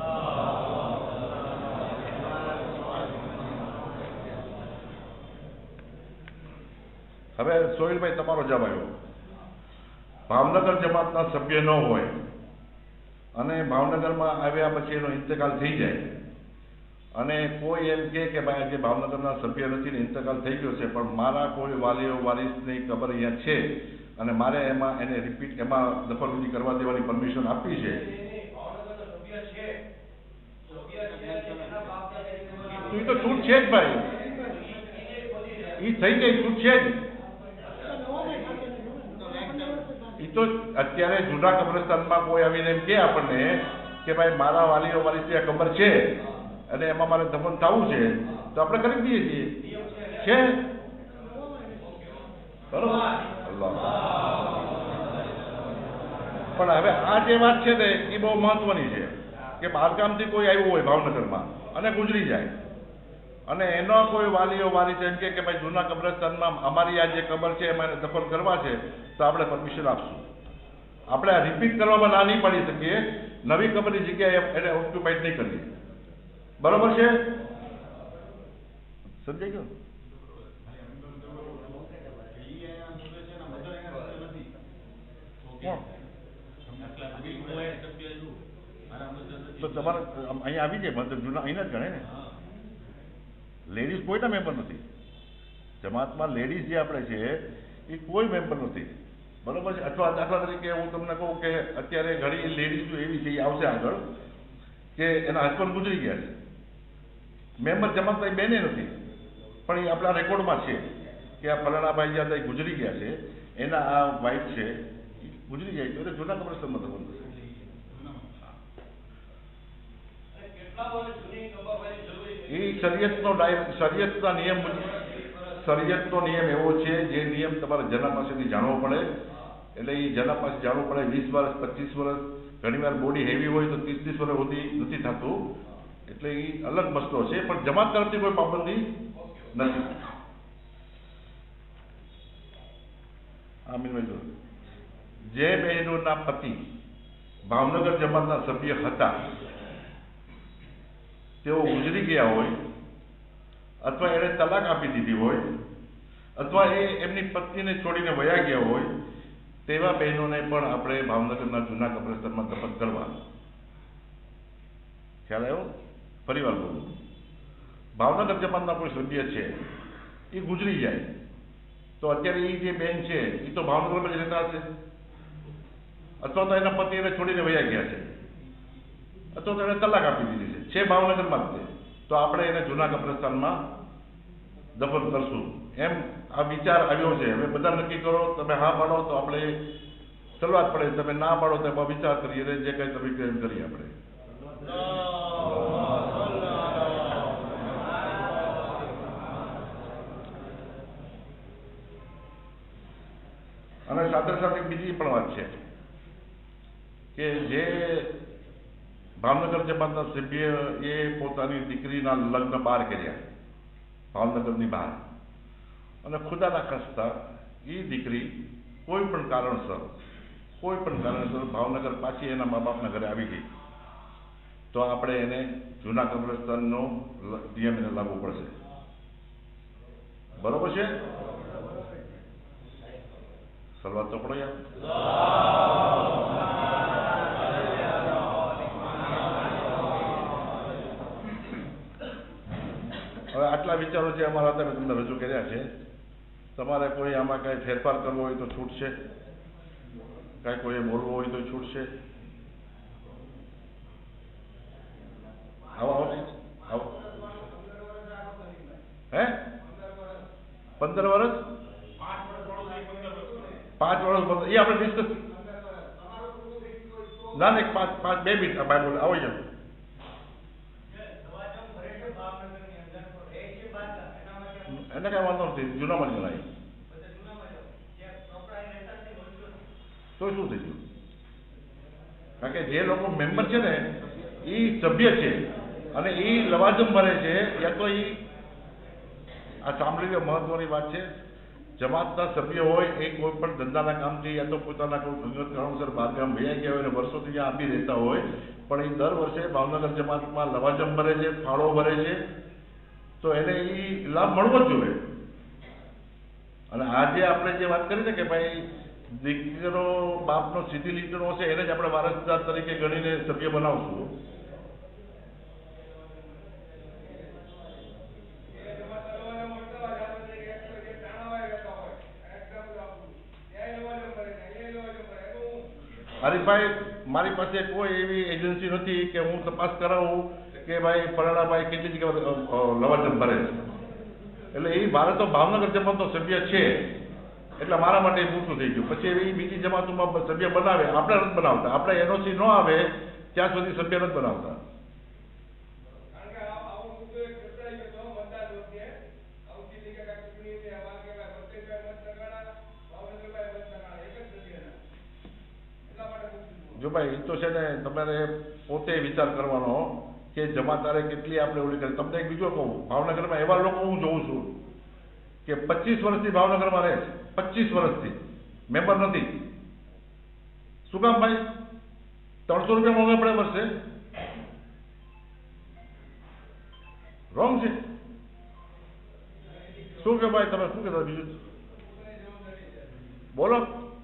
હવે સોહિલભાઈ તમારો જવાબ આવ્યો. ભાવનગર જમાતના સભ્ય ન હોય અને ભાવનગરમાં આવ્યા પછી એનો ઇંતકાલ થઈ જાય અને કોઈ એમ કહે કે ભાઈ આજે ભાવનગરના સભ્ય નથી ને ઇંતકાલ થઈ ગયો છે, પણ મારા કોઈ વાલીઓ વારીસની ખબર અહીંયા છે અને મારે એમાં એને રિપીટ એમાં દખલગીરી કરવા દેવાની પરમિશન આપી છે, તો એ તો છૂટ છે જ ભાઈ. એ થઈ જાય છૂટ છે જ. એ તો અત્યારે જૂના કબ્રસ્તાનમાં કોઈ આવીને એમ કે આપણને કે ભાઈ મારા વાલીઓ વાલી ત્યાં ખબર છે અને એમાં મારે દફન થવું છે, તો આપણે કરી દઈએ છીએ. છે બરોબર. પણ હવે આ જે વાત છે ને એ બહુ મહત્વની છે કે બહારગામથી કોઈ આવ્યું હોય ભાવનગરમાં અને ગુજરી જાય અને એનો કોઈ વાલીઓ વાલી એમ કે ભાઈ જૂના કબ્રસ્તાનમાં અમારી આ જે કબર છે એમાં દફન કરવા છે, તો આપણે પરમિશન આપશું. આપણે આ રિપીટ કરવામાં ના નહીં પાડી શકીએ, નવી કબરની જગ્યાએ એને ઓક્યુપાઈડ નહીં કરીએ. બરોબર છે? સમજાઈ ગયો? તો તમારે અહીંયા આવી જાય મતલબ જૂના અહીંયા જ ગણે ને. લેડીઝ કોઈના મેમ્બર નથી જમાતમાં. લેડીઝ જે આપણે છે એ કોઈ મેમ્બર નથી. બરોબર છે? અથવા દાખલા તરીકે હું તમને કહું કે અત્યારે ઘણી લેડીઝ એવી છે એ આવશે આગળ કે એના હસબન્ડ ગુજરી ગયા છે, મેમ્બર જમાતમાં બેને નથી, પણ એ આપણા રેકોર્ડમાં છે કે આ ફલાણાભાઈ જ્યાં ત્યાં ગુજરી ગયા છે, એના આ વાઇફ છે ગુજરી જાય તો જૂના કબ્રસ્તાનમાં થવાનું થશે. એ શરિયતનો શરિયતના નિયમ શરિયતનો નિયમ એવો છે જે નિયમ તમારે જના પાસેથી જાણવો પડે. એટલે એ જના પાસે જાણવું પડે. વીસ વર્ષ પચીસ વર્ષ ઘણી વાર બોડી હેવી હોય તો ત્રીસ ત્રીસ વર્ષ સુધી નથી થતું. એટલે એ અલગ મસલો છે, પણ જમાત તરફથી કોઈ પાબંદી નથી. આમીનભાઈ, જે બહેનોના પતિ ભાવનગર જમાતના સભ્ય હતા તેઓ ગુજરી ગયા હોય અથવા એને તલાક આપી દીધી હોય અથવા એ એમની પત્નીને છોડીને વયા ગયા હોય તેવા બહેનોને પણ આપણે ભાવનગરના જૂના કબ્રસ્તાનમાં દફન કરવા. ખ્યાલ આવ્યો? પરિવાર બોલું, ભાવનગર જમાતના કોઈ સભ્ય છે એ ગુજરી જાય તો અત્યારે એ જે બેન છે એ તો ભાવનગરમાં જ રહેતા હશે, અથવા તો એના પતિ એને છોડીને વયા ગયા છે, અથવા તો એને તલાક આપી દીધી છે છે ભાવનગરમાં જ છે, તો આપણે એને જૂના કબ્રસ્તાનમાં દફન કરશું એમ આ વિચાર આવ્યો છે. હવે બધા નક્કી કરો, તમે હા પાડો તો આપણે શરૂઆત પડે, તમે ના પાડો તો એમાં વિચાર કરીએ, જે કંઈ તમે એમ કરીએ આપણે. અને સાથે સાથે બીજી પણ વાત છે કે જે ભાવનગર જમાતના સભ્ય એ પોતાની દીકરીના લગ્ન બહાર કર્યા, ભાવનગરની બહાર, અને ખુદાના ખાસ્તા એ દીકરી કોઈ પણ કારણસર કોઈ પણ કારણસર ભાવનગર પાછી એના મા બાપના ઘરે આવી ગઈ તો આપણે એને જૂના કબ્રસ્તાનનો નિયમ એને લાગુ પડશે. બરોબર છે? સલવાત તો પડો યાર. હવે આટલા વિચારો જે અમારા અત્યારે તમને રજૂ કર્યા છે, તમારે કોઈ આમાં કાંઈ ફેરફાર કરવો હોય તો છૂટશે, કાંઈ કોઈએ બોલવું હોય તો છૂટશે. આવો આવો આવો. હે પંદર વર્ષ પાંચ વર્ષ એ આપણે ડિસ્કસ ના ને પાંચ પાંચ બે મિનિટ ભાઈ બોલે આવો જાઓ. એને કઈ વાંધો નથી, જૂનામાં જણાય તો શું થઈ ગયું? કારણ કે જે લોકો મેમ્બર છે ને એ સભ્ય છે અને એ લવાજમ ભરે છે, યા તો એ આ સાંભળીને મહત્વની વાત છે, જમાતના સભ્ય હોય એ કોઈ પણ ધંધાના કામથી યા તો પોતાના કોઈ અંગત કારણોસર બહારગામ વયા ગયા હોય અને વર્ષોથી ત્યાં આપી રહેતા હોય, પણ એ દર વર્ષે ભાવનગર જમાતમાં લવાજમ ભરે છે, ફાળો ભરે છે, તો એને એ લાભ મળવો જ જોઈએ. અને આજે આપણે જે વાત કરી છે કે ભાઈ દીકરો બાપનો સીધી લીટરનો હશે એને જ આપણે વારસદાર તરીકે ગણીને સભ્ય બનાવશું. હરીફભાઈ, મારી પાસે કોઈ એવી એજન્સી નથી કે હું તપાસ કરાવું કે ભાઈ ફલાણાભાઈ કેટલી જગ્યાએ લવાજમ ભરે છે. એટલે એ મારે તો ભાવનગર જમાતનો સભ્ય છે એટલે મારા માટે પૂરતું થઈ ગયું. પછી એવી બીજી જમાતોમાં સભ્ય બનાવે, આપણે નથી બનાવતા, આપણે એનઓસી ન આવે ત્યાં સુધી સભ્ય નથી બનાવતા. જો ભાઈ એ તો છે ને તમારે પોતે વિચાર કરવાનો કે જમાતારે કેટલી આપણે ઓલી કરી. તમને એક બીજો કહું, ભાવનગરમાં એવા લોકો હું જોઉં છું કે પચીસ વર્ષથી ભાવનગરમાં રહે છે, પચીસ વર્ષથી મેમ્બર નથી. શું કામ ભાઈ? ત્રણસો રૂપિયા મોંઘા પડે વર્ષે, રોંગ છે. શું કે ભાઈ તમે શું કહેતા બીજું બોલો?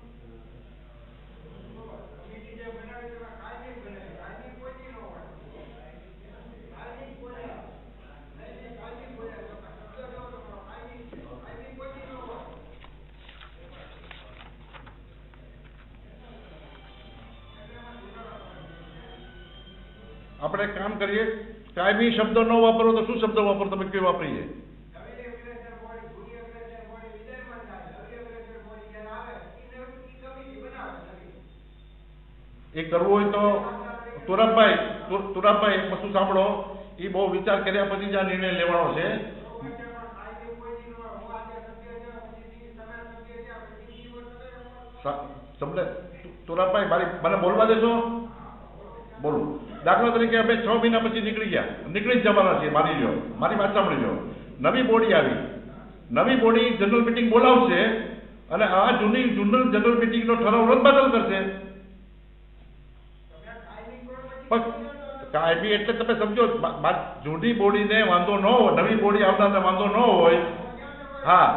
આપણે કામ કરીએ, કાયમી શબ્દો ન વાપરો તો શું શબ્દો વાપરો? તમે કયો વાપરીએ? એ કરવું હોય તો તુરાબભાઈ તુરાબભાઈ એક વસ્તુ સાંભળો, એ બહુ વિચાર કર્યા પછી જ આ નિર્ણય લેવાનો છે. તમને તુરાબભાઈ મારી મને બોલવા દેશો? બોલું. દાખલા તરીકે અમે છ મહિના પછી નીકળી ગયા, નીકળી જ જવાના છીએ, માની લો, મારી વાત સાંભળી લો. નવી બોડી આવી, નવી બોડી જનરલ મિટિંગ બોલાવશે અને આ જૂની જનરલ જનરલ મિટિંગનો ઠરાવ રદબાતલ કરશે. કાયમી એટલે તમે સમજો, જૂની બોડીને વાંધો ન હોય, નવી બોડી આવનારને વાંધો ન હોય. હા,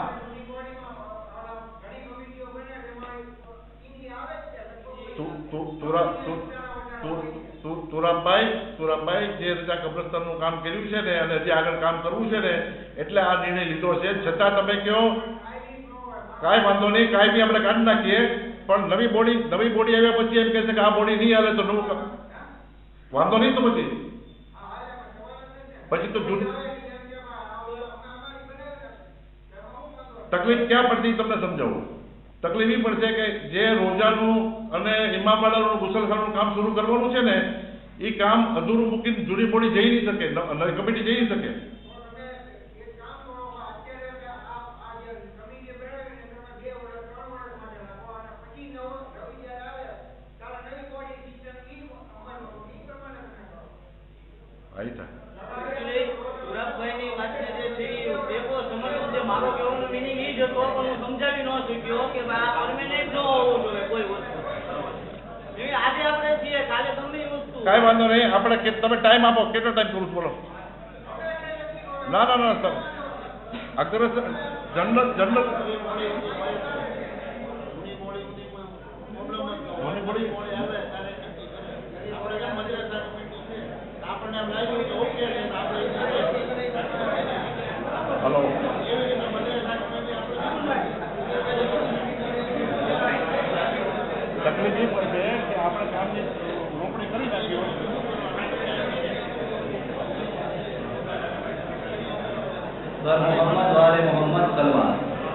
તુરામભાઈ તુરામભાઈ જે રીતે કબ્રસ્તાનનું કામ કર્યું છે ને અને હજી આગળ કામ કરવું છે ને એટલે આ નિર્ણય લીધો છે. છતાં તમે કહો કાંઈ વાંધો નહીં, કાંઈ બી આપણે કાઢી નાખીએ, પણ નવી બોડી નવી બોડી આવ્યા પછી એમ કહેશે કે આ બોડી નહીં હાલે તો નવું વાંધો નહીં. તો પછી પછી તો જૂની તકલીફ ક્યાં પડતી તમને સમજાવું. તકલીફ એ પડશે કે જે રોજાનું અને ઇમામવાળાનું ગુસલખાનું કામ શરૂ કરવાનું છે ને એ કામ અધૂરું મૂકીને જૂની બોડી જઈ નહીં શકે, કમિટી જઈ નહીં શકે. આવી થાય મારો કહેવાનો મિનિંગ એ જ હતો, પણ હું સમજાવી ન શક્યો કે પરમેનન્ટ ન હોવું જોઈએ કોઈ વસ્તુ. આજે આપણે છીએ, કાલે ગમે એ વસ્તુ. કાંઈ વાંધો નહીં, આપણે તમે ટાઈમ આપો, કેટલો ટાઈમ કરું બોલો. ના ના ના અગર જનરલ જનરલ હલો તકલીફ એ પડશે કે આપણે કામની રોકડી કરી નાખી હોય. મોહમ્મદ વાલે મોહમ્મદ સલમાન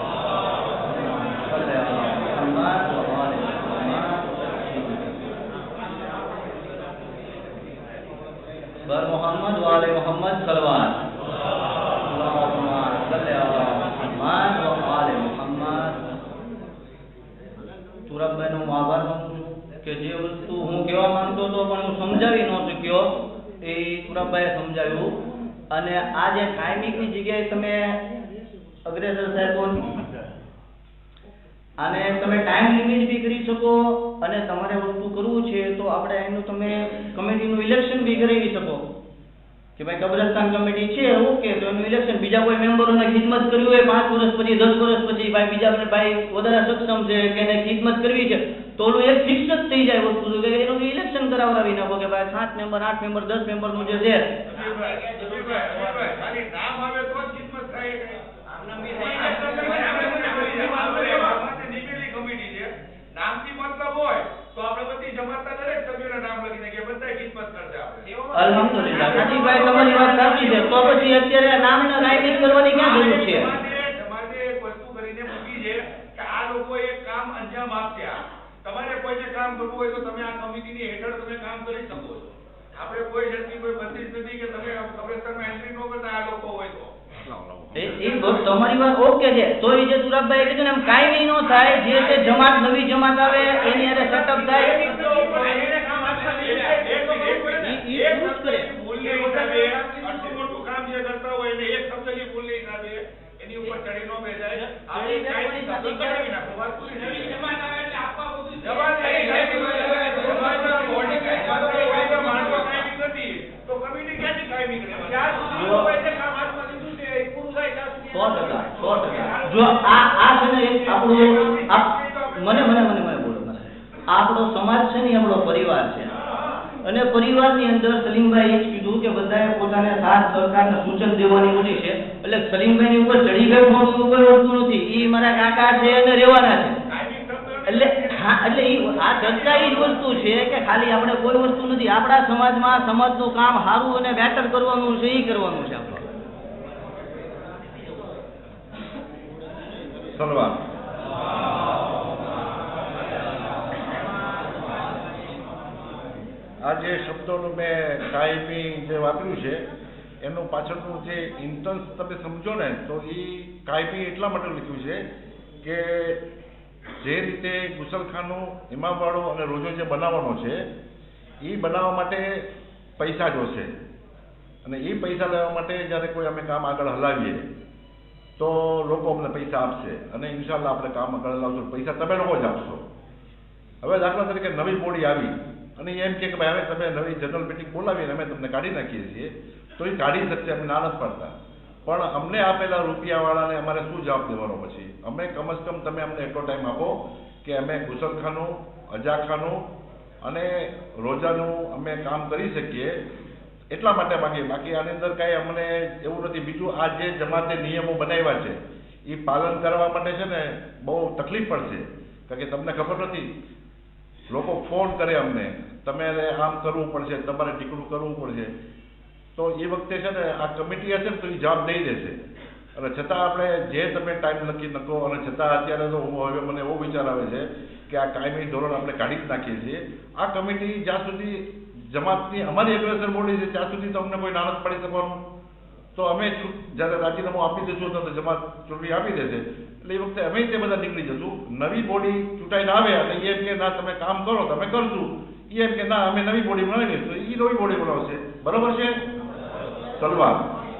बर मोहम्मद वाले मोहम्मद सलवान તુરાબભાઈનો હું આભાર માનું છું કે જે વસ્તુ હું કહેવા માંગતો હતો પણ હું સમજાવી ન શક્યો એ તુરાબભાઈએ સમજાવ્યું. અને આ જે ટાઈમિંગની જગ્યાએ તમે અગ્રેસર સાહેબ અને તમે ટાઈમ લિમિટ બી કરી શકો અને તમારે વસ્તુ કરવું છે તો આપણે એનું તમે કમિટીનું ઇલેક્શન બી કરાવી શકો કે ભાઈ કબ્રસ્તાન કમિટી છે ઓકે તો એનું ઇલેક્શન બીજા કોઈ મેમ્બરોને ખિદમત કરવી હોય પાંચ વર્ષ પછી દસ વર્ષ પછી ભાઈ બીજા ભાઈ વધારે સક્ષમ છે કે એને ખિદમત કરવી છે તો ઓલું એક ફિક્સ જ થઈ જાય વસ્તુ કે એનું ઇલેક્શન કરાવડાવી નાખો કે ભાઈ સાત મેમ્બર આઠ મેમ્બર દસ મેમ્બરનું જે છે અલ્હમ્દુલિલ્લાહ કાજીભાઈ તમારી વાત સાચી છે. તો પછી અત્યારે નામને રાઇટિંગ કરવાની ક્યાં જરૂર છે? તમારે એક વસ્તુ કરીને મૂકી છે કે આ લોકો એક કામ અંજામ આપ્યા. તમારે કોઈને કામ કરવું હોય તો તમે આ કમિટીની હેઠળ તમે કામ કરી શકો છો. આપણે કોઈ જાતની કોઈ બંદીશ નથી કે તમે કબ્રસ્તાનમાં એન્ટ્રી ન કરતા આ લોકો હોય તો એ એ તમારી વાત ઓકે છે. તો એ જે તુરાબભાઈ કીધું ને એમ કાંઈ નહીં ન થાય, જે તે જમાત નવી જમાત આવે એની હારે સેટઅપ થાય જો આ આ છે ને આપણું મને મને મને મને બોલો મને આપણો સમાજ છે ને આપણો પરિવાર છે અને પરિવારની અંદર સલીમભાઈ એ જ કીધું કે બધાએ પોતાને સાથ સહકાર ને સૂચન દેવાની હોતી છે. એટલે સલીમભાઈની ઉપર ચડી બેઠવાનું કોઈ વસ્તુ નથી, એ મારા કાકા છે અને રહેવાના છે. એટલે હા એટલે એ આ ચર્ચા એ જ વસ્તુ છે કે ખાલી આપણે કોઈ વસ્તુ નથી, આપણા સમાજમાં સમાજનું કામ સારું અને બેટર કરવાનું છે, એ કરવાનું છે આપણે. સલવાન આ જે શબ્દોનું મેં કાયમી જે વાપર્યું છે એનું પાછળનું જે ઇન્ટન્સ તમે સમજો ને તો એ કાયમી એટલા માટે લખ્યું છે કે જે રીતે ગુસલખાનું ઇમામવાળો અને રોજો જે બનાવવાનો છે એ બનાવવા માટે પૈસા જોશે અને એ પૈસા લેવા માટે જ્યારે કોઈ અમે કામ આગળ હલાવીએ તો લોકો અમને પૈસા આપશે અને ઇન્શાલ્લાહ આપણે કામ આગળ હલાવશું, પૈસા તમે લોકો જ આપશો. હવે દાખલા તરીકે નવી બોડી આવી અને એમ કે ભાઈ હવે તમે નવી જનરલ મિટિંગ બોલાવીને અમે તમને કાઢી નાખીએ છીએ, તો એ કાઢી શકશે, અમે ના નથી પાડતા. પણ અમને આપેલા રૂપિયાવાળાને અમારે શું જવાબ દેવાનો? પછી અમે કમસે કમ તમે અમને એટલો ટાઈમ આપો કે અમે ગુસલખાનું, અજાખાનું અને રોજાનું અમે કામ કરી શકીએ, એટલા માટે માંગીએ. બાકી આની અંદર કાંઈ અમને એવું નથી. બીજું આ જે જમાતે નિયમો બનાવ્યા છે એ પાલન કરવા માટે છે ને બહુ તકલીફ પડશે, કારણ કે તમને ખબર નથી, લોકો ફોન કરે અમને, તમે આમ કરવું પડશે, તમારે ટીકડું કરવું પડશે. તો એ વખતે છે ને આ કમિટી હશે ને તો એ જવાબ નહીં દેશે. અને છતાં આપણે જે તમે ટાઈમ લખી નકો અને છતાં અત્યારે તો હું હવે મને એવો વિચાર આવે છે કે આ કાયમી ધોરણ આપણે કાઢી જ નાખીએ છીએ. આ કમિટી જ્યાં સુધી જમાતની અમારી એગ્રેસર બોડી છે ત્યાં સુધી તો અમને કોઈ ના નથી પાડી શકવાનું. તો અમે જ્યારે રાજીનામું આપી દઈશું તો જમાત ચૂંટણી આપી દેશે, એટલે એ વખતે અમે તે બધા નીકળી જશું. નવી બોડી ચૂંટાઈને આવે અને એમ કે ના તમે કામ કરો તમે કરશું, એમ કે ના અમે નવી બોડી બનાવી દઈશું, એ નવી બોડી બનાવશે. બરોબર છે? સલવાન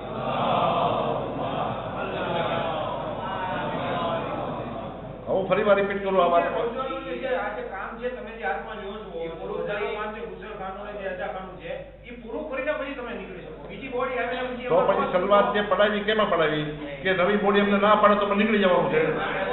હું ફરી વાર રિપીટ કરું આ વાત. તો પછી સલવાન જે પડાવી કેમાં પડાવી કે નવી બોડી અમને ના પડે તો નીકળી જવાનું છે.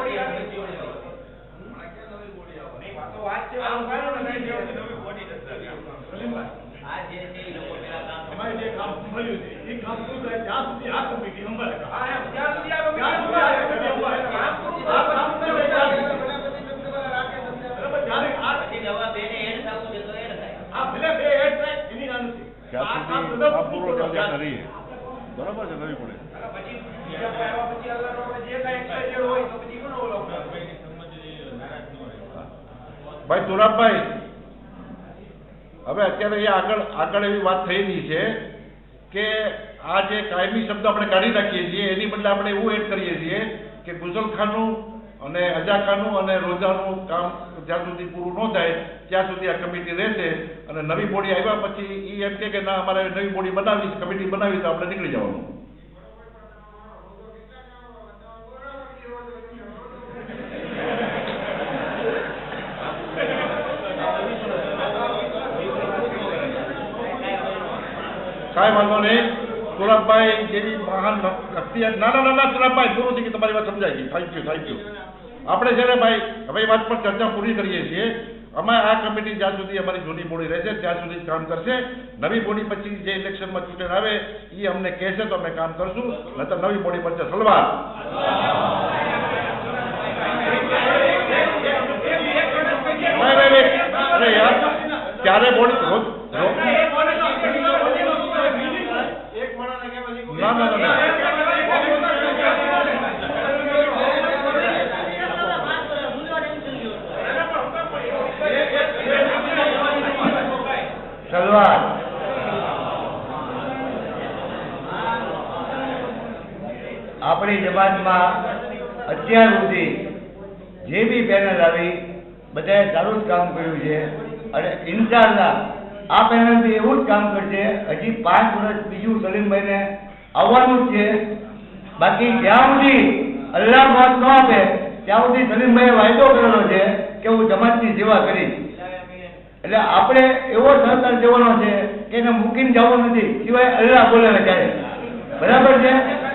બરાબર છે. નવી બોડી ભાઈ તુરાબભાઈ, હવે અત્યારે એ આગળ આગળ એવી વાત થઈ રહી છે કે આ જે કાયમી શબ્દ આપણે કાઢી નાખીએ છીએ એની બદલે આપણે એવું એડ કરીએ છીએ કે ગુસલખાનું અને અજાખાનું અને રોજાનું કામ જ્યાં સુધી પૂરું ન થાય ત્યાં સુધી આ કમિટી રહેશે. અને નવી બોડી આવ્યા પછી એ એમ કે ના અમારે નવી બોડી બનાવી કમિટી બનાવી તો આપણે નીકળી જવાનું. કાંઈ વાંધો નહીં. તુરાબભાઈ જેવી મહાન હસ્તી ના ના ના તુરાબભાઈ પૂરું થઈ ગયું, તમારી વાત સમજાય ગઈ. Thank you thank you. આપણે છે ને ભાઈ હવે વાત પર ચર્ચા પૂરી કરીએ છીએ. અમે આ કમિટી જ્યાં સુધી અમારી જૂની બોડી રહેશે ત્યાં સુધી કામ કરશે. નવી બોડી પછી જે ઇલેક્શનમાં ચૂંટણી આવે એ અમને કહેશે તો અમે કામ કરશું, નહીતર નવી બોડી બનશે. સલવાન અરે યાર ક્યારે બોડી રોજ ના ના ના સલવાન આપણી જમાતમાં અત્યાર સુધી જે બી પેનલ આવી બધાએ સારું જ કામ કર્યું છે અને ઇન્શાઅલ્લાહ આ પેનલથી એવું જ કામ કરશે. હજી પાંચ વર્ષ બીજું સલીમભાઈને આવવાનું જ છે. બાકી જ્યાં સુધી અલ્લાહ મોત ન આપે ત્યાં સુધી સલીમભાઈએ વાયદો કરેલો છે કે હું જમાતની સેવા કરીશ. એટલે આપણે એવો સહકાર દેવાનો છે કે એને મૂકીને જવું નથી, સિવાય અલ્લાહ બોલે ત્યારે. બરાબર છે?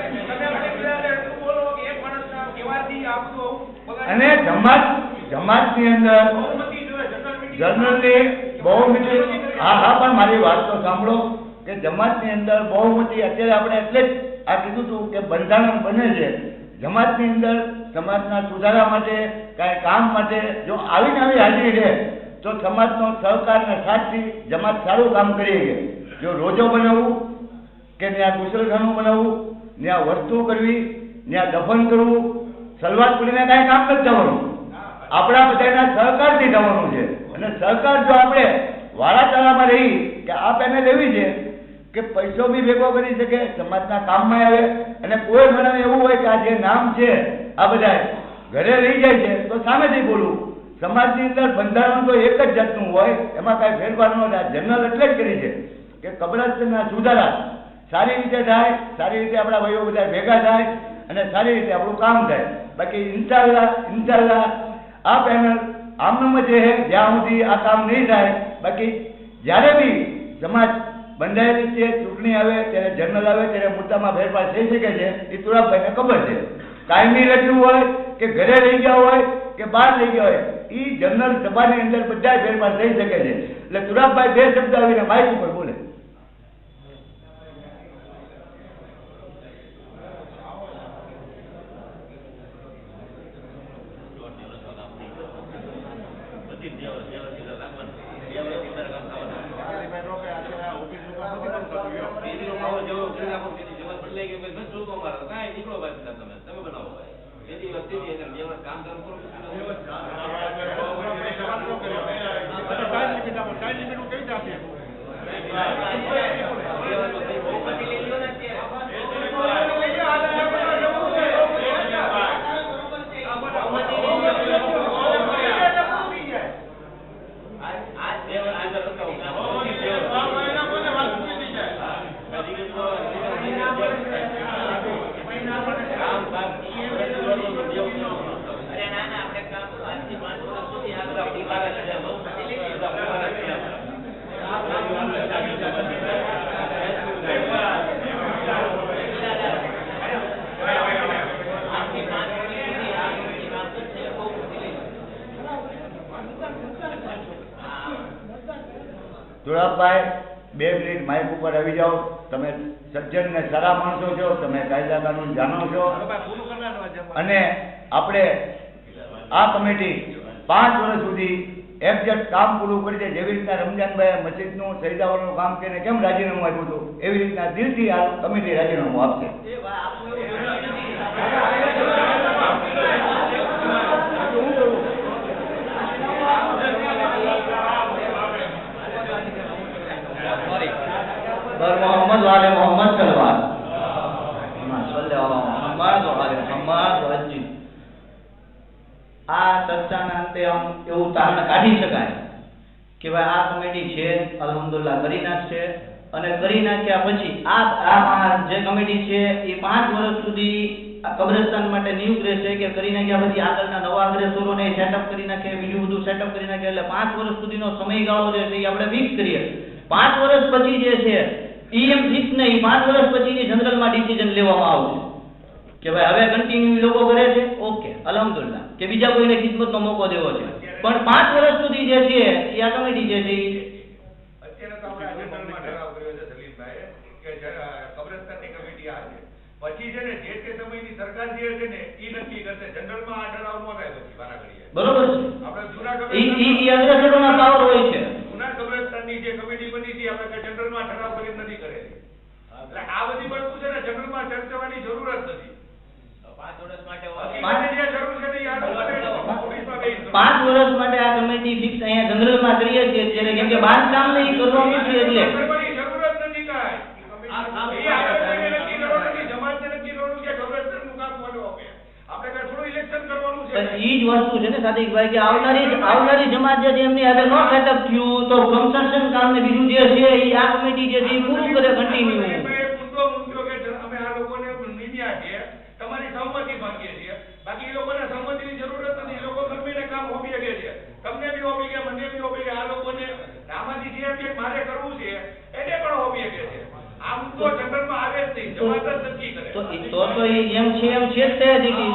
અને જમાત જમાતની અંદર જનરલી બહુમતી, હા હા પણ મારી વાત તો સાંભળો કે જમાતની અંદર બહુમતી અત્યારે આપણે એટલે જ આ કીધું હતું કે બંધારણ બને છે. જમાતની અંદર સમાજના સુધારા માટે કાંઈ કામ માટે જો આવીને આવી હાજરી રહે તો સમાજનો સહકાર અને સાથથી જમાત સારું કામ કરી છે. જો રોજો બનાવવું કે ત્યાં ગુસલખાનું બનાવવું, ત્યાં વસ્તુ કરવી, ત્યાં દફન કરવું, સલવાત પડીને કાંઈ કામ નથી જવાનું, આપણા બધાના સહકારથી જવાનું છે. અને સહકાર જો આપણે વાળાચાળામાં રહી કે આ પેનલ એવી છે કે પૈસો બી ભેગો કરી શકે, સમાજના કામમાં આવે, અને કોઈ મને એવું હોય કે આ જે નામ છે આ બધા ઘરે રહી જાય છે તો સામેથી બોલવું સમાજની અંદર બંધારણ તો એક જ જાતનું હોય, એમાં કાંઈ ફેરફાર ન થાય. જનરલ એટલે જ કરી છે કે કબ્રસ્તાનના સુધારા સારી રીતે થાય, સારી રીતે આપણા ભાઈઓ બધા ભેગા થાય અને સારી રીતે આપણું કામ થાય. બાકી ઇન્શાલ્લાહ ઇન્શાલ્લાહ આ પેનલ આમનામ જ રહે જ્યાં સુધી આ કામ નહીં થાય. બાકી જ્યારે બી સમાજ બંધાયેલી છે, ચૂંટણી આવે ત્યારે જનરલ આવે ત્યારે મુદ્દામાં ફેરફાર થઈ શકે છે. એ તુરાબભાઈને ખબર છે. કાયમી લડ્યું હોય કે ઘરે લઈ ગયા હોય કે બહાર લઈ ગયા હોય, એ જનરલ સભાની અંદર બધા ફેરફાર થઈ શકે છે. એટલે તુરાબભાઈ બે શબ્દ આવીને માઇક ઉપર બોલે. તુરાબભાઈ બે મિનિટ માઇક ઉપર આવી જાઓ. તમે સજ્જન ને સારા માણસો છો, તમે કાયદા કાનૂન જાણો છો અને આપણે આ કમિટી પાંચ વર્ષ સુધી એક્ઝેક્ટ કામ પૂરું કરી છે. જેવી રીતના રમજાનભાઈ મસ્જિદનું સૈદાવાનું કામ કરીને કેમ રાજીનામું આપ્યું હતું, એવી રીતના દિલથી આ કમિટી રાજીનામું આપશે. मोहम्मद वाले मोहम्मद सलवार मोहम्मद वाले मोहम्मद वजी આ ચર્ચાના અંતે આમ એવું તારણ કાઢી શકાય કે ભાઈ આ કમિટી છે અલ્હમ્દુલિલ્લાહ કરી નાખશે. અને કરી નાખ્યા પછી આ આ જે કમિટી છે એ પાંચ વર્ષ સુધી કબ્રસ્તાન માટે નિયુક્ત રહેશે કે કરી નાખ્યા પછી આગળના નવા અગ્રેસરોને સેટઅપ કરી નાખે, બીજું બધું સેટઅપ કરી નાખે. એટલે પાંચ વર્ષ સુધીનો સમયગાળો જે છે એ આપણે ફિક્સ કરીએ. પાંચ વર્ષ પછી જે છે ઈએમ ફિક્સ નહીં, પાંચ વર્ષ પછીની જનરલમાં ડિસિઝન લેવામાં આવશે કે ભાઈ હવે કન્ટિન્યુ લોકો કરે છે, ઓકે અલ્હમ્દુલિલ્લાહ, કે બીજા કોઈને ખિદમતનો મોકો દેવો છે. પણ પાંચ વર્ષ સુધી જે છે એ આ કમિટી જે છે અત્યારે તો આપણે જનરલમાં ઠરાવ કર્યો છે સલીમભાઈ કે કબ્રસ્તાનની કમિટી આ છે, પછી છે ને જે તે સમયની સરકાર જે છે ને એ નક્કી કરશે. જનરલમાં આ ઠરાવ ન થાય પછી વારા ઘડીએ. બરોબર છે. આપણે જૂના ઈ અગ્રેસરોના પાવર હોય છે. જૂના કબ્રસ્તાનની જે કમિટી બની હતી આપણે જનરલમાં ઠરાવ કરી નથી કરેલી. એટલે આ બધી વસ્તુ છે ને જનરલમાં ચર્ચાવાની જરૂર જ નથી. પાંચ વર્ષ માટે પાંચ વર્ષ માટે આ કમિટી ફિક્સ અહીંયા જનરલમાં કરીએ છીએ ત્યારે કેમ કે બાંધકામ ને કરવાનું છે એટલે કરવાની જરૂર જ નથી કાંઈ. આ આપણે નક્કી કરવાનું નથી, જમાતને નક્કી કરવાનું છે કબ્રસ્તાનનું કામ કોને આપે. આપણે કાંઈ થોડું ઇલેક્શન કરવાનું છે. ઈ જ વસ્તુ છે ને સાદિકભાઈ કે આવનારી આવનારી જમાત જે એમની હાથે નો સેટઅપ થયું તો કન્સ્ટ્રક્શન કામ ને બીજું જે છે એ આ કમિટી જે છે એ પૂરું કરે કન્ટિન્યુ. મુદ્દો મૂક્યો કે અમે આ લોકોને નિમ્યા છે, તમારી સહમતિ માંગીએ છીએ. બાકી એ લોકોને સહમતિની જરૂર જ નથી. એ લોકો ગમે કામ હોપી શકે છે, તમને બી હોપી ગયા, મને બી હોપી ગયા. આ લોકોને આમાંથી જે એમ કે મારે કરવું છે એને પણ હોપી શકે છે. આ મુદ્દો જનરલમાં આવે જ નહીં, જમાત જ નક્કી કરે. તો તો તો એમ છે એમ છે જ તે દીધી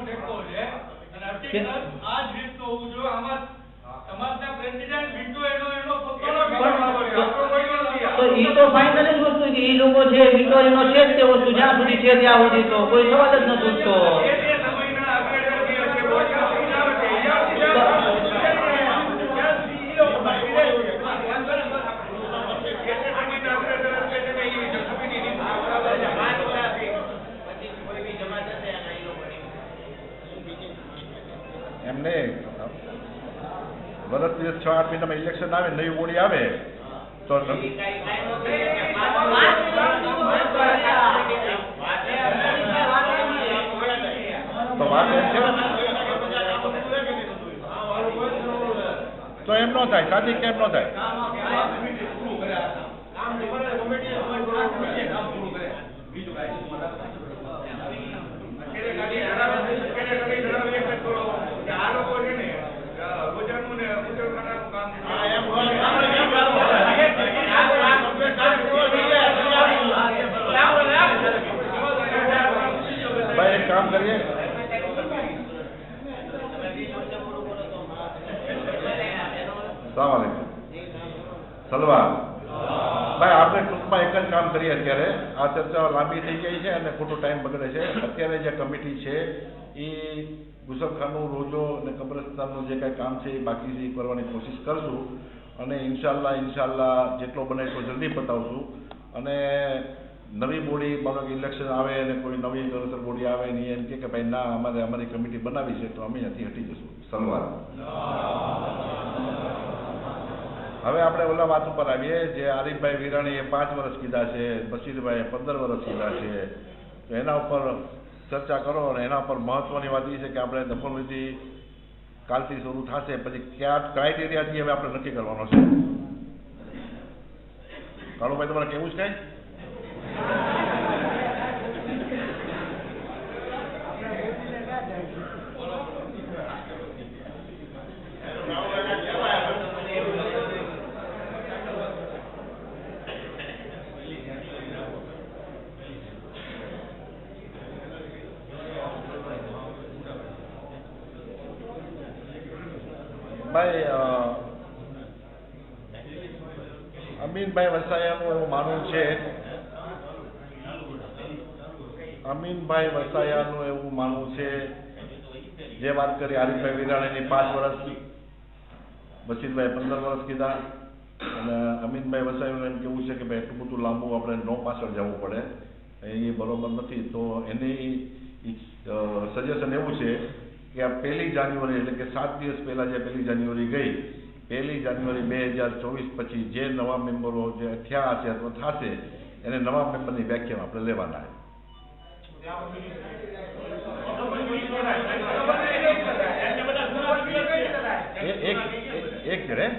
આ જ રીતનો હોવું જોઈએ. આમાં સમાજના પ્રેસિડેન્ટ વિટો એનો એનો પોતાનો તો ઈ તો ફાઇનલ જ વસ્તુ કે ઈ લોકો છે વિટો એનો છે જ તે વસ્તુ જ્યાં સુધી છે ત્યાં સુધી તો કોઈ સવાલ જ નથી ઉઠતો. એમને વર્ષ દિવસ છ આઠ મહિનામાં ઇલેક્શન આવે, નવી ઓળી આવે તો તો વાત એમ છે તો એમ ન થાય, સાદી કેમ ન થાય? કામ આ કમિટી પૂરું કરે આ કામ. કામ તમારે કમિટી તમારે પૂરું કરે, કામ પૂરું કરે. બીજું કાંઈ નહીં. અત્યારે ખાલી જણાવે છે, અત્યારે ખાલી જણાવે એક જ કરો કે આ લોકો છે ને રોજાનું ને ઉજવણાનું કામ છે. હા, એમ બોલે. આપણે કેમ કામ કરે? આ કામ કમ્પ્લીટ કામ કેવો જોઈએ? ભાઈ એક કામ કરીએ, સલામ સલવા ભાઈ, આપણે ટૂંકમાં એક જ કામ કરીએ. અત્યારે આ ચર્ચા લાંબી થઈ ગઈ છે અને ખોટો ટાઈમ બગડે છે. અત્યારે જે કમિટી છે એ ગુસલખાનું, રોજો અને કબ્રસ્તાનનું જે કાંઈ કામ છે એ બાકી છે એ કરવાની કોશિશ કરશું અને ઇન્શાલ્લાહ ઇન્શાલ્લાહ જેટલો બને એટલો જલ્દી પતાવશું. અને નવી બોડી માનો કે ઇલેક્શન આવે અને કોઈ નવી ગણતર બોડી આવે ને એમ કે ભાઈ ના અમારે અમારી કમિટી બનાવી છે તો અમે અહીંયાથી હટી જશું. સલવાર હવે આપણે ઓલા વાત ઉપર આવીએ જે આરીફભાઈ વિરાણીએ પાંચ વર્ષ કીધા છે, બશીરભાઈએ પંદર વર્ષ કીધા છે, તો એના ઉપર ચર્ચા કરો. અને એના ઉપર મહત્વની વાત એ છે કે આપણે દફનવિધિ કાલથી શરૂ થશે, પછી કયા ક્રાઇટેરિયાથી હવે આપણે નક્કી કરવાનો છે. કાળુભાઈ તમારે કેવું છે કઈ? ભાઈ અમીનભાઈ વસાયાનું એવું માનવું છે અમીનભાઈ વસાયાનું એવું માનવું છે જે વાત કરી આરીફભાઈ વિરાણીની પાંચ વર્ષ, બશીરભાઈ પંદર વર્ષ કીધા અને અમીનભાઈ વસાયાનું એમ કેવું છે કે ભાઈ એટલું બધું લાંબુ આપણે નો પાછળ જવું પડે, એ બરોબર નથી. તો એની સજેશન એવું છે કે આ પહેલી જાન્યુઆરી એટલે કે સાત દિવસ પહેલા જે પહેલી જાન્યુઆરી ગઈ, પહેલી જાન્યુઆરી બે હજાર ચોવીસ પછી જે નવા મેમ્બરો જે થયા હશે અથવા થશે એને નવા મેમ્બરની વ્યાખ્યા આપણે લેવાના છે. એક એક છે રે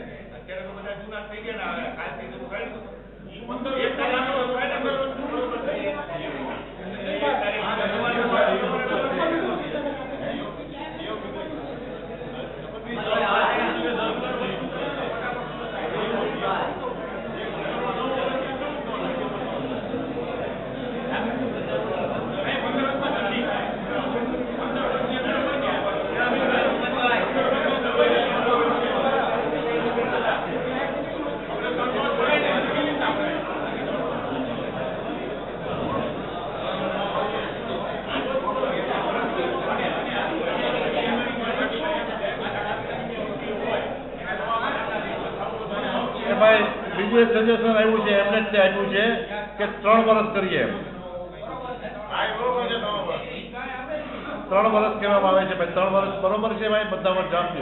બીજું સજેશન આવ્યું છે એમને જ આપ્યું છે કે ત્રણ વર્ષ કરીએ એમ. ત્રણ વર્ષ કહેવામાં આવે છે ભાઈ, ત્રણ વર્ષ બરોબર છે ભાઈ? બધા વર્ષ જાણજો.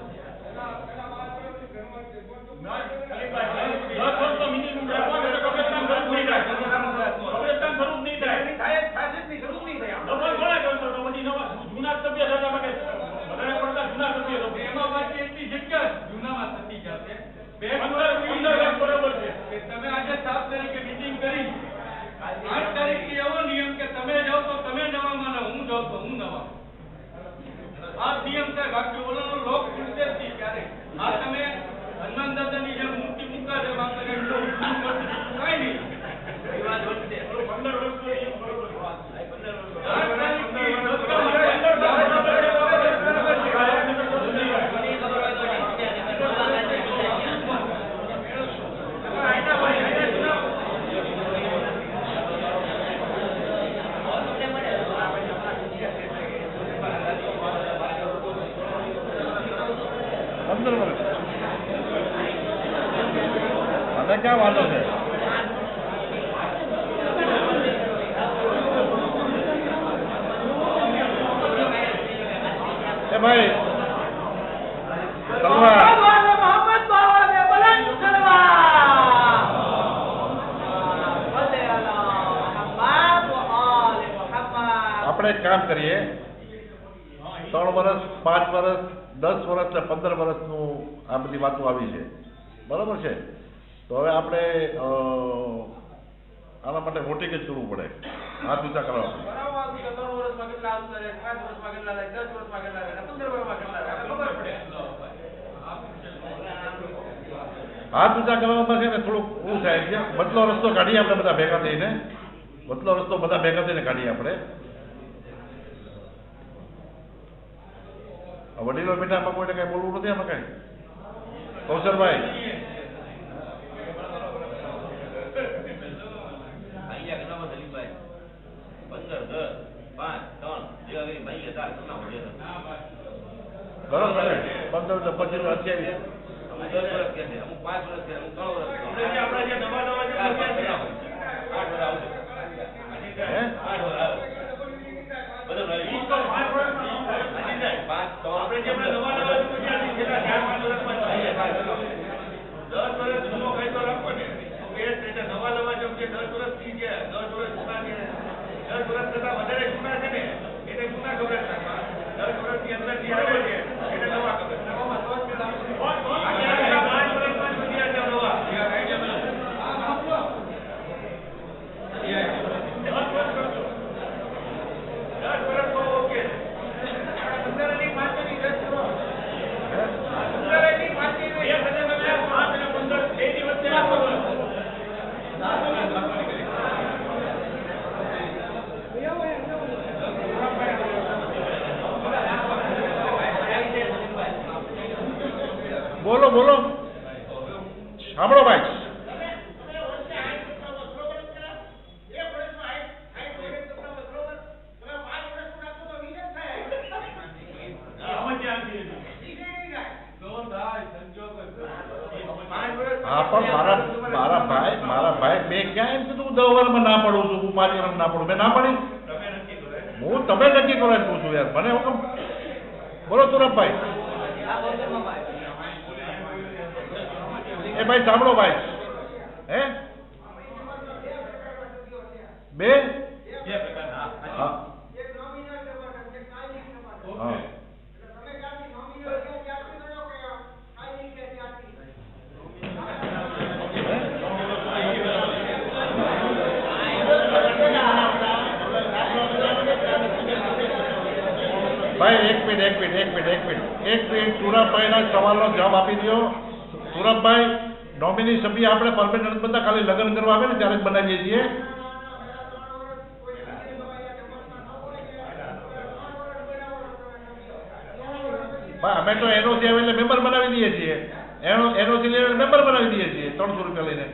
તમે આજે સાત તારીખે મીટિંગ કરી, આઠ તારીખે એવો નિયમ કે તમે જાઓ તો તમે નવા માનો, હું જાઉં તો હું નવા. આ નિયમ છે. બાકી ઓલાનો લોક ખૂટશે જ નહીં ક્યારે. આ તમે હનુમાન દાદાની જેમ મૂર્તિ મૂકા છે વાત કરે એટલું કાંઈ નહીં. પંદર વર્ષ પંદર વર્ષ અને ક્યાં વાંધો છે? એ ભાઈ આપણે એક કામ કરીએ, ત્રણ વર્ષ, પાંચ વર્ષ, દસ વર્ષ ને પંદર વર્ષનું આ બધી વાતો આવી છે, બરાબર છે. તો હવે આપણે આના માટે વોટિંગ જ કરવું પડે, હાથ ઊંચા કરવા. હાથ ઊંચા કરવામાં છે ને થોડુંક શું થાય છે, બદલો રસ્તો કાઢીએ આપણે બધા ભેગા થઈને, બદલો રસ્તો બધા ભેગા થઈને કાઢીએ આપણે. વડીલો બેટા આમાં કોઈને કઈ બોલવું નથી આમાં કઈ? કૌશલભાઈ બરોબર, પંદર પચીસ અઠ્યાવીસ અમુક પાંચ વર્ષ છે, અમુક ત્રણ વર્ષ છે. આપણે જે નવા નવા જે આઠ વર્ષ આવશે, આઠ વર્ષ આવે બધું પાંચ તો આપણે જે નવા નવા છેલ્લા ચાર પાંચ વર્ષમાં દસ વર્ષ જૂનો કાયદો રાખવો ને નવા નવા જેમ કે દસ વર્ષ થી છે, દસ વર્ષ જૂના છે, દસ વર્ષ કરતા વધારે જૂના છે ને એને જૂના કવરેજ રાખવા, દસ વર્ષની અંદર જે આવે છે એને નવા કવરેજ નવામાં પાંચ વર્ષમાં સુધી આ નવા દસ વર્ષ ઓકે પંદરની પાંચની દસ કરો પંદરની પાંચની એક હજાર પાંચ અને પંદર બે દિવસ આપો. બોલો બોલો, સાંભળો ભાઈ. હા પણ મારા મારા ભાઈ મારા ભાઈ મેં ક્યાં એમ કીધું દસ વર્ષમાં ના પડું છું, હું પાંચ વર્ષ ના પડું, મેં ના પડી. હું તમે નક્કી કરો એમ કહું છું યાર, મને હુકમ બોલો તુરપભાઈ. એ ભાઈ સાંભળો ભાઈ, હે બે હા હા ભાઈ એક મિનિટ એક મિનિટ એક મિનિટ એક મિનિટ એક મિનિટ સુરભભાઈના સવાલનો જવાબ આપી દો. સુરભભાઈ, નોમિની સભ્ય આપણે પરમેનન્ટ બધા ખાલી લગ્ન કરવા આવે ને ત્યારે જ બનાવીએ છીએ. અમે તો એનઓસી આવે એટલે મેમ્બર બનાવી દઈએ છીએ, એનઓસી લઈને મેમ્બર બનાવી દઈએ છીએ ત્રણસો રૂપિયા લઈને.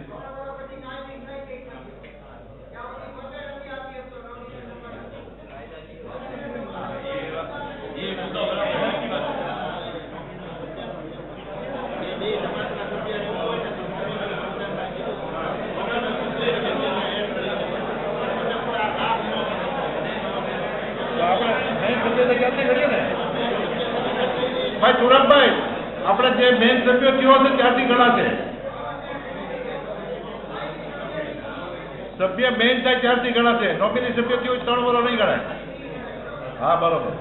ભાઈ સુરભભાઈ, આપણે જે મેન સભ્યો થયો છે ત્યારથી ઘણા છે, સભ્ય મેન થાય ત્યારથી ઘણા છે, નોમિની સભ્ય થયો ત્રણ વર્ષ નહીં ગણાય. હા બરોબર.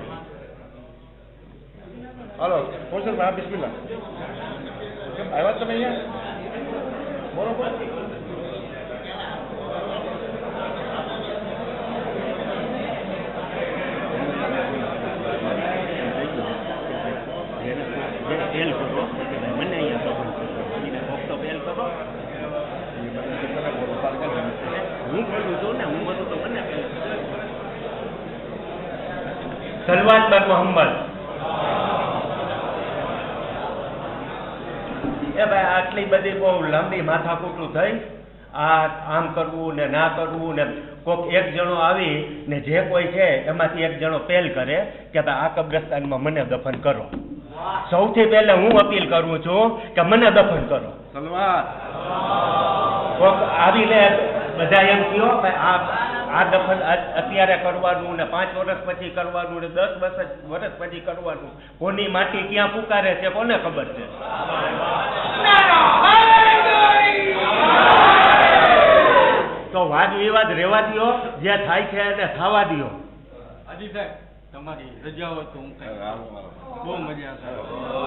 હાલો કૌશલભાઈ, હા બિસ્મિલ્લાહ. કેમ આવ્યા તમે અહીંયા? બરોબર. પહેલ કરો મને અહીંયા સપોર્ટ કરો, એને કોક તો પહેલ કરો. હું કરું છું ને, હું બધું તો મને પહેલ સલવાન બન મોહમ્મદ. એ ભાઈ આટલી બધી બહુ લાંબી માથાકૂટું થઈ, આ આમ કરવું ને ના કરવું ને, કોક એક જણો આવી ને જે કોઈ છે એમાંથી એક જણો પહેલ કરે કે ભાઈ આ કબ્રસ્તાનમાં મને દફન કરો. સૌથી પહેલા હું અપીલ કરું છું કે મને દફન કરો. કોક આવીને બધા એમ કહો આ આ દફન અત્યારે કરવાનું ને પાંચ વર્ષ પછી કરવાનું ને દસ વર્ષ વર્ષ પછી કરવાનું, કોની માટી ક્યાં પુકારે છે કોને ખબર છે. તો વાદ વિવાદ રહેવા દો, જે થાય છે એને થવા દો. તમારી રજા હોય તો હું કઈ બહુ મજા આવે.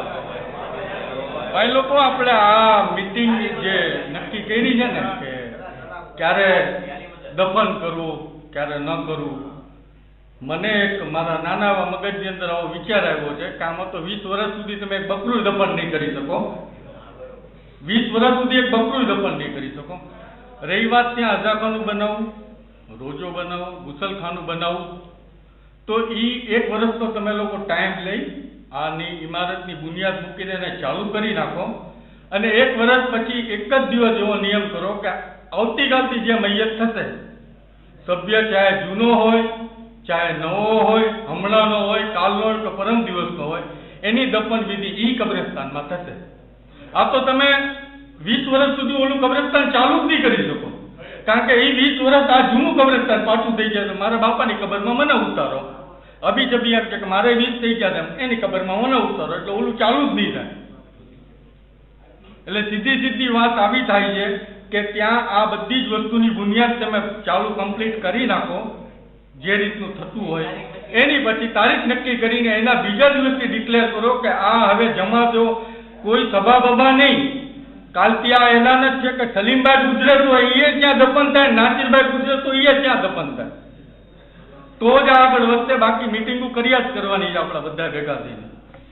ભાઈ લોકો આપણે આ મીટિંગ જે નક્કી કરી છે ને કે ક્યારે દફન કરવું ક્યારે ન કરવું, મને એક મારા નાના એવા મગજની અંદર આવો વિચાર આવ્યો છે કે આમાં તો વીસ વર્ષ સુધી તમે એક બકરું દફન નહીં કરી શકો, વીસ વર્ષ સુધી એક બકરું દફન નહીં કરી શકો. રહી વાત ત્યાં અજાખાનું બનાવવું, રોજો બનાવવું, ગુસલખાનું બનાવવું, તો એ એક વર્ષ તો તમે લોકો ટાઈમ લઈ આની ઇમારતની બુનિયાદ મૂકીને એને ચાલુ કરી નાખો અને એક વર્ષ પછી એક જ દિવસ એવો નિયમ કરો કે આવતીકાલથી જે મૈયત થશે સભ્ય ચાહે જૂનો હોય ચાહે નવો હોય, હમણાંનો હોય, કાલનો હોય કે પરમ દિવસનો હોય, એની દફન વિધિ ઈ કબ્રસ્તાનમાં થશે. આ તો તમે વીસ વર્ષ સુધી ઓલું કબ્રસ્તાન ચાલુ જ નહીં કરી શકો, કારણ કે એ વીસ વર્ષ આ જૂનું કબ્રસ્તાન પાછું થઈ જાય તો મારા બાપાની કબરમાં મને ઉતારો, અભી જબી એમ કે મારે વીસ થઈ ગયા એમ એની કબરમાં મને ઉતારો, એટલે ઓલું ચાલુ જ નહીં થાય. એટલે સીધી સીધી વાત આવી થાય છે કે ત્યાં આ બધી જ વસ્તુની બુનિયાદ તમે ચાલુ કમ્પ્લીટ કરી નાખો જે રીતનું થતું હોય, એની પછી તારીખ નક્કી કરીને એના બીજા દિવસથી ડિક્લેર કરો કે આ હવે જમા દો, કોઈ સભા બભા નહીં. કાલથી આ એલાન જ છે કે સલીમભાઈ ગુજરે તો એ ત્યાં દફન થાય, નાસિરભાઈ ગુજરે તો એ ત્યાં દફન થાય, તો જ આગળ વધશે. બાકી મિટિંગો કર્યા જ કરવાની છે આપણા બધા ભેગા થઈને.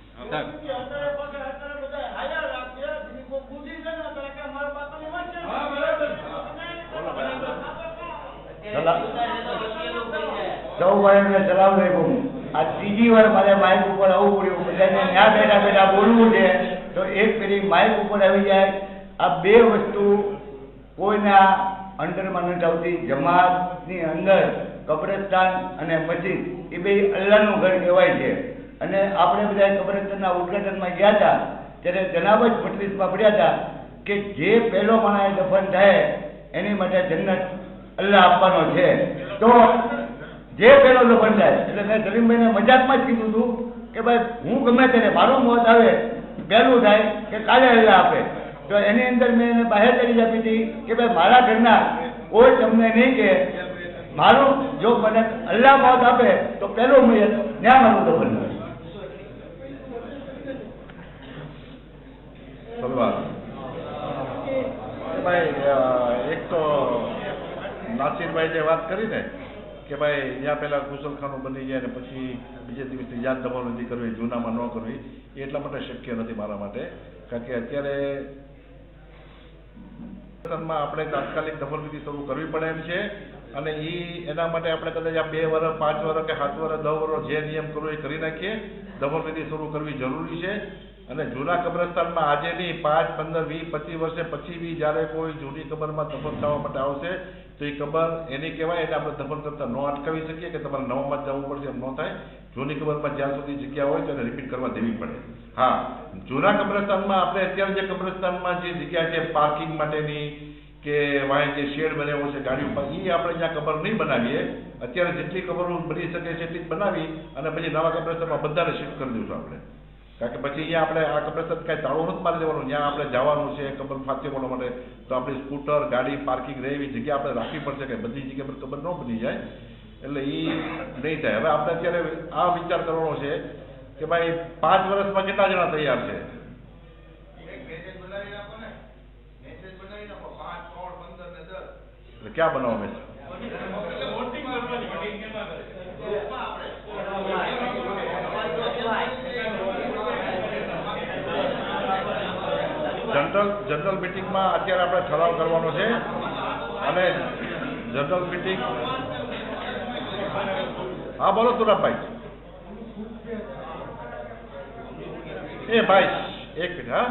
સૌ ભાઈને સલામ આલેકુમ. આ ત્રીજી વાર મારે માઇક ઉપર આવવું પડ્યું, બધાને ત્યાં બેઠા બેઠા બોલવું છે તો એક ફેરી માઇક ઉપર આવી જાય. આ બે વસ્તુ કોઈના અંડરમાં નથી આવતી. જમાતની અંદર કબ્રસ્તાન અને મસ્જિદ એ બે અલ્લાહનું ઘર કહેવાય છે. અને આપણે બધા કબ્રસ્તાનના ઉદઘાટનમાં ગયા હતા ત્યારે જનાબ જ મજલિસમાં પડ્યા હતા કે જે પહેલો માણસ દફન થાય એની માટે જન્નત અલ્લાહ આપવાનો છે. તો જે પહેલો દફન થાય એટલે મેં સલીમભાઈને મજાકમાં જ કીધું હતું કે ભાઈ હું ગમે ત્યારે મારું મોત આવે પહેલું થાય કે કાલે અલ્લાહ આપે. તો એની અંદર મેં એને બહાર કરી આપી હતી કે ભાઈ મારા ઘરના કોઈ તમને નહીં કે મારું જો મને અલ્લાહ મોત આપે તો પહેલું મળે ત્યાં મારું દફન થાય. ભાઈ એક તો નાસિરભાઈ જે વાત કરી ને કે ભાઈ ત્યાં પહેલા ગુસલખાનું બની જાય ને પછી બીજે દિવસે યાદ દફન વિધિ કરવી, જૂનામાં ન કરવી, એ એટલા માટે શક્ય નથી મારા માટે. કારણ કે અત્યારે આપણે તાત્કાલિક દફન વિધિ શરૂ કરવી પડે એમ છે અને એ એના માટે આપણે કદાચ આ બે વર્ષ, પાંચ વર્ષ કે સાત વર્ષ, દસ વર્ષ જે નિયમ કરવો એ કરી નાખીએ. દફન વિધિ શરૂ કરવી જરૂરી છે. અને જૂના કબ્રસ્તાનમાં આજે નહીં, પાંચ પંદર વીસ પચીસ વર્ષે પછી બી જ્યારે કોઈ જૂની કબરમાં દફન થવા માટે આવશે તો એ કબર એની કહેવાય, એને આપણે દફન કરતા ન અટકાવી શકીએ કે તમારે નવામાં જ જવું પડશે, એમ ન થાય. જૂની કબરમાં જ્યાં સુધી જગ્યા હોય તો એને રિપીટ કરવા દેવી પડે. હા, જૂના કબ્રસ્તાનમાં આપણે અત્યારે જે કબ્રસ્તાનમાં જે જગ્યા છે પાર્કિંગ માટેની કે વાંહે જે શેડ બનાવ્યો છે ગાડી ઉપર, એ આપણે જ્યાં કબર નહીં બનાવીએ, અત્યારે જેટલી કબરો બની શકે છે એટલી જ બનાવી અને પછી નવા કબ્રસ્તાનમાં બધાને શિફ્ટ કરી દઈશું આપણે. કારણ કે પછી અહીંયા આપણે આ કબ્રસ્તાન કાંઈ તાળું નથી મારી દેવાનું, જ્યાં આપણે જવાનું છે કબર ફાતે બોલવા માટે તો આપણી સ્કૂટર ગાડી પાર્કિંગ રહે એવી જગ્યા આપણે રાખવી પડશે કે બધી જગ્યા પર કબર ન બની જાય. એટલે એ નહીં થાય. હવે આપણે અત્યારે આ વિચાર કરવાનો છે કે ભાઈ પાંચ વર્ષમાં કેટલા જણા તૈયાર છે? એટલે ક્યાં બનાવો મેં જનરલ જનરલ મિટિંગમાં અત્યારે આપણે ઠરાવ કરવાનો છે અને જનરલ મિટિંગ. હા બોલો તુરાભાઈ. એ ભાઈ એક મિનિટ. હા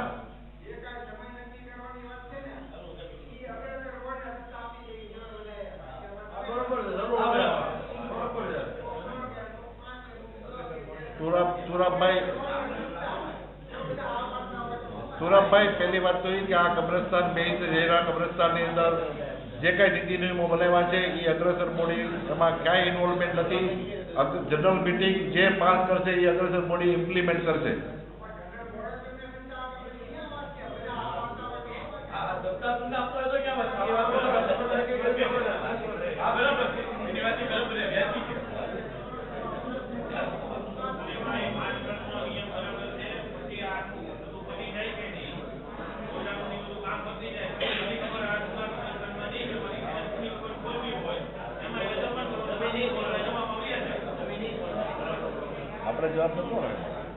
સુરભભાઈ સુરભભાઈ પહેલી વાત તો એ કે આ કબ્રસ્તાન બે રેરા કબ્રસ્તાનની અંદર જે કાંઈ નીતિ નિયમો બનાવ્યા છે એ અગ્રસર બોડી એમાં ક્યાંય ઇન્વોલ્વમેન્ટ નથી. જનરલ મિટિંગ જે પાસ કરશે એ અગ્રસર બોડી ઇમ્પ્લિમેન્ટ કરશે. જવાબ નતો આવે.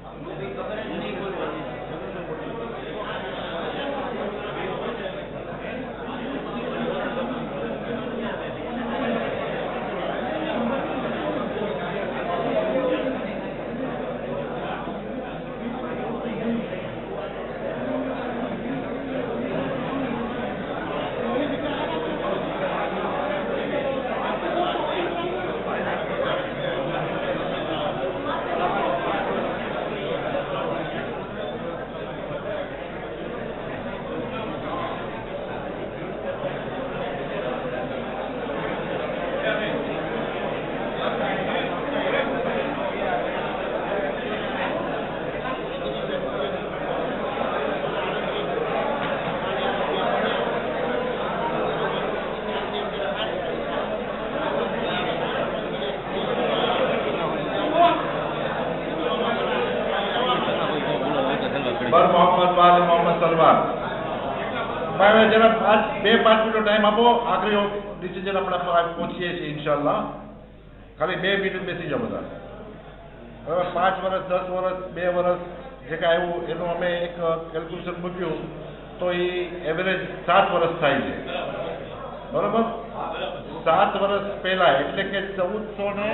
બર મોહમ્મદ વાલ મોહમ્મદ સલમાન ભાઈ હવે જરા પાંચ બે પાંચ મિનિટનો ટાઈમ આપો. આખરી ડિસિઝન આપણે પહોંચીએ છીએ ઇન્શાલ્લાહ. ખાલી બે મિનિટ બેસી જાઓ બધા. હવે પાંચ વર્ષ દસ વર્ષ બે વર્ષ જે કાંઈ આવ્યું એનું અમે એક કેલ્ક્યુલેશન મૂક્યું તો એ એવરેજ સાત વર્ષ થાય છે. બરોબર? સાત વર્ષ પહેલા એટલે કે ચૌદસો ને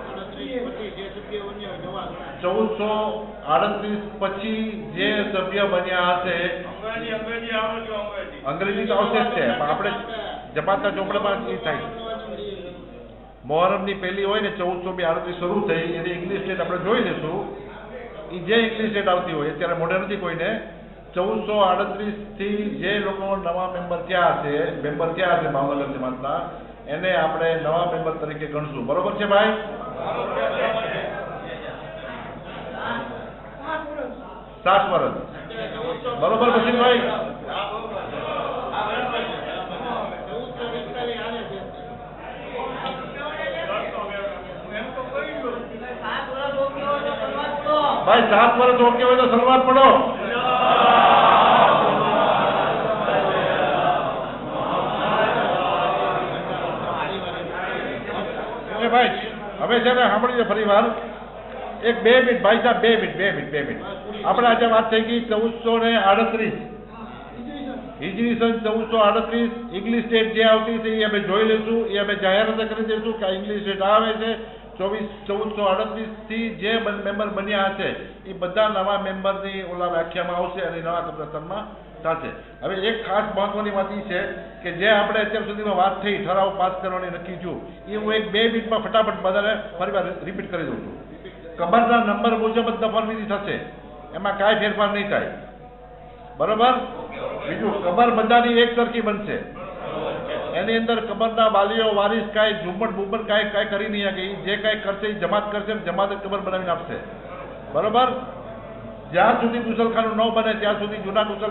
ચૌદસો આડત્રીસ પછી જે સભ્ય બન્યા હશે અંગ્રેજી તો આવશે જ છે, પણ આપણે જમાતના ચોપડામાં એ થાય મોહરમની પહેલી હોય ને ચૌદસો બે આડત્રીસ શરૂ થઈ એની ઇંગ્લિશ ડેટ આપણે જોઈ લઈશું. એ જે ઇંગ્લિશ ડેટ આવતી હોય અત્યારે મોઢે નથી કોઈને. ચૌદસો આડત્રીસ થી જે લોકો નવા મેમ્બર થયા હશે મેમ્બર થયા હશે ભાવનગર જમાતના એને આપણે નવા મેમ્બર તરીકે ગણશું. બરોબર છે ભાઈ? સાત વર્ષ. બરોબર બશીરભાઈ? ભાઈ સાત વર્ષ ઓકે હોય તો શરૂઆત પડો. ભાઈ હવે છે ને સાંભળીએ ફરી વાર એક બે મિનિટ ભાઈ સાહેબ બે મિનિટ બે મિનિટ બે મિનિટ આપણે આજે વાત થઈ ગઈ ચૌદસો ને આડત્રીસ હિજરી સન ચૌદસો આડત્રીસ ઇંગ્લિશ ડેટ જે આવતી છે એ અમે જોઈ લઈશું. એ અમે જાહેરાત કરી દઈશું કે ઇંગ્લિશ ડેટ આવે છે ચોવીસ ચૌદસો આડત્રીસ થી જે મેમ્બર બન્યા હશે એ બધા નવા મેમ્બરની ઓલા વ્યાખ્યામાં આવશે અને નવા કબ્રસ્તાનમાં થશે. હવે એક ખાસ મહત્વની વાત એ છે કે જે આપણે અત્યાર સુધીમાં વાત થઈ ઠરાવ પાસ કરવાની નક્કી છું એ હું એક બે મિનિટમાં ફટાફટ બધાને ફરી વાર રિપીટ કરી દઉં છું. કબરના નંબર મુજબ જ દફનવિધિ થશે, એમાં કાંઈ ફેરફાર નહીં થાય. બરોબર? બીજું કબર બધાની એક સરખી બનશે. એની અંદર કબરના વાલીઓ વારીસ કાંઈ ઝુંમટ બુમ્મટ કાંઈ કાંઈ કરી નહીં શકે. જે કાંઈ કરશે એ જમાત કરશે જમાત જ કબર બનાવીને આપશે. બરોબર? જ્યાં સુધી ગુસલખાનું ન બને ત્યાં સુધી જૂના ગુસલ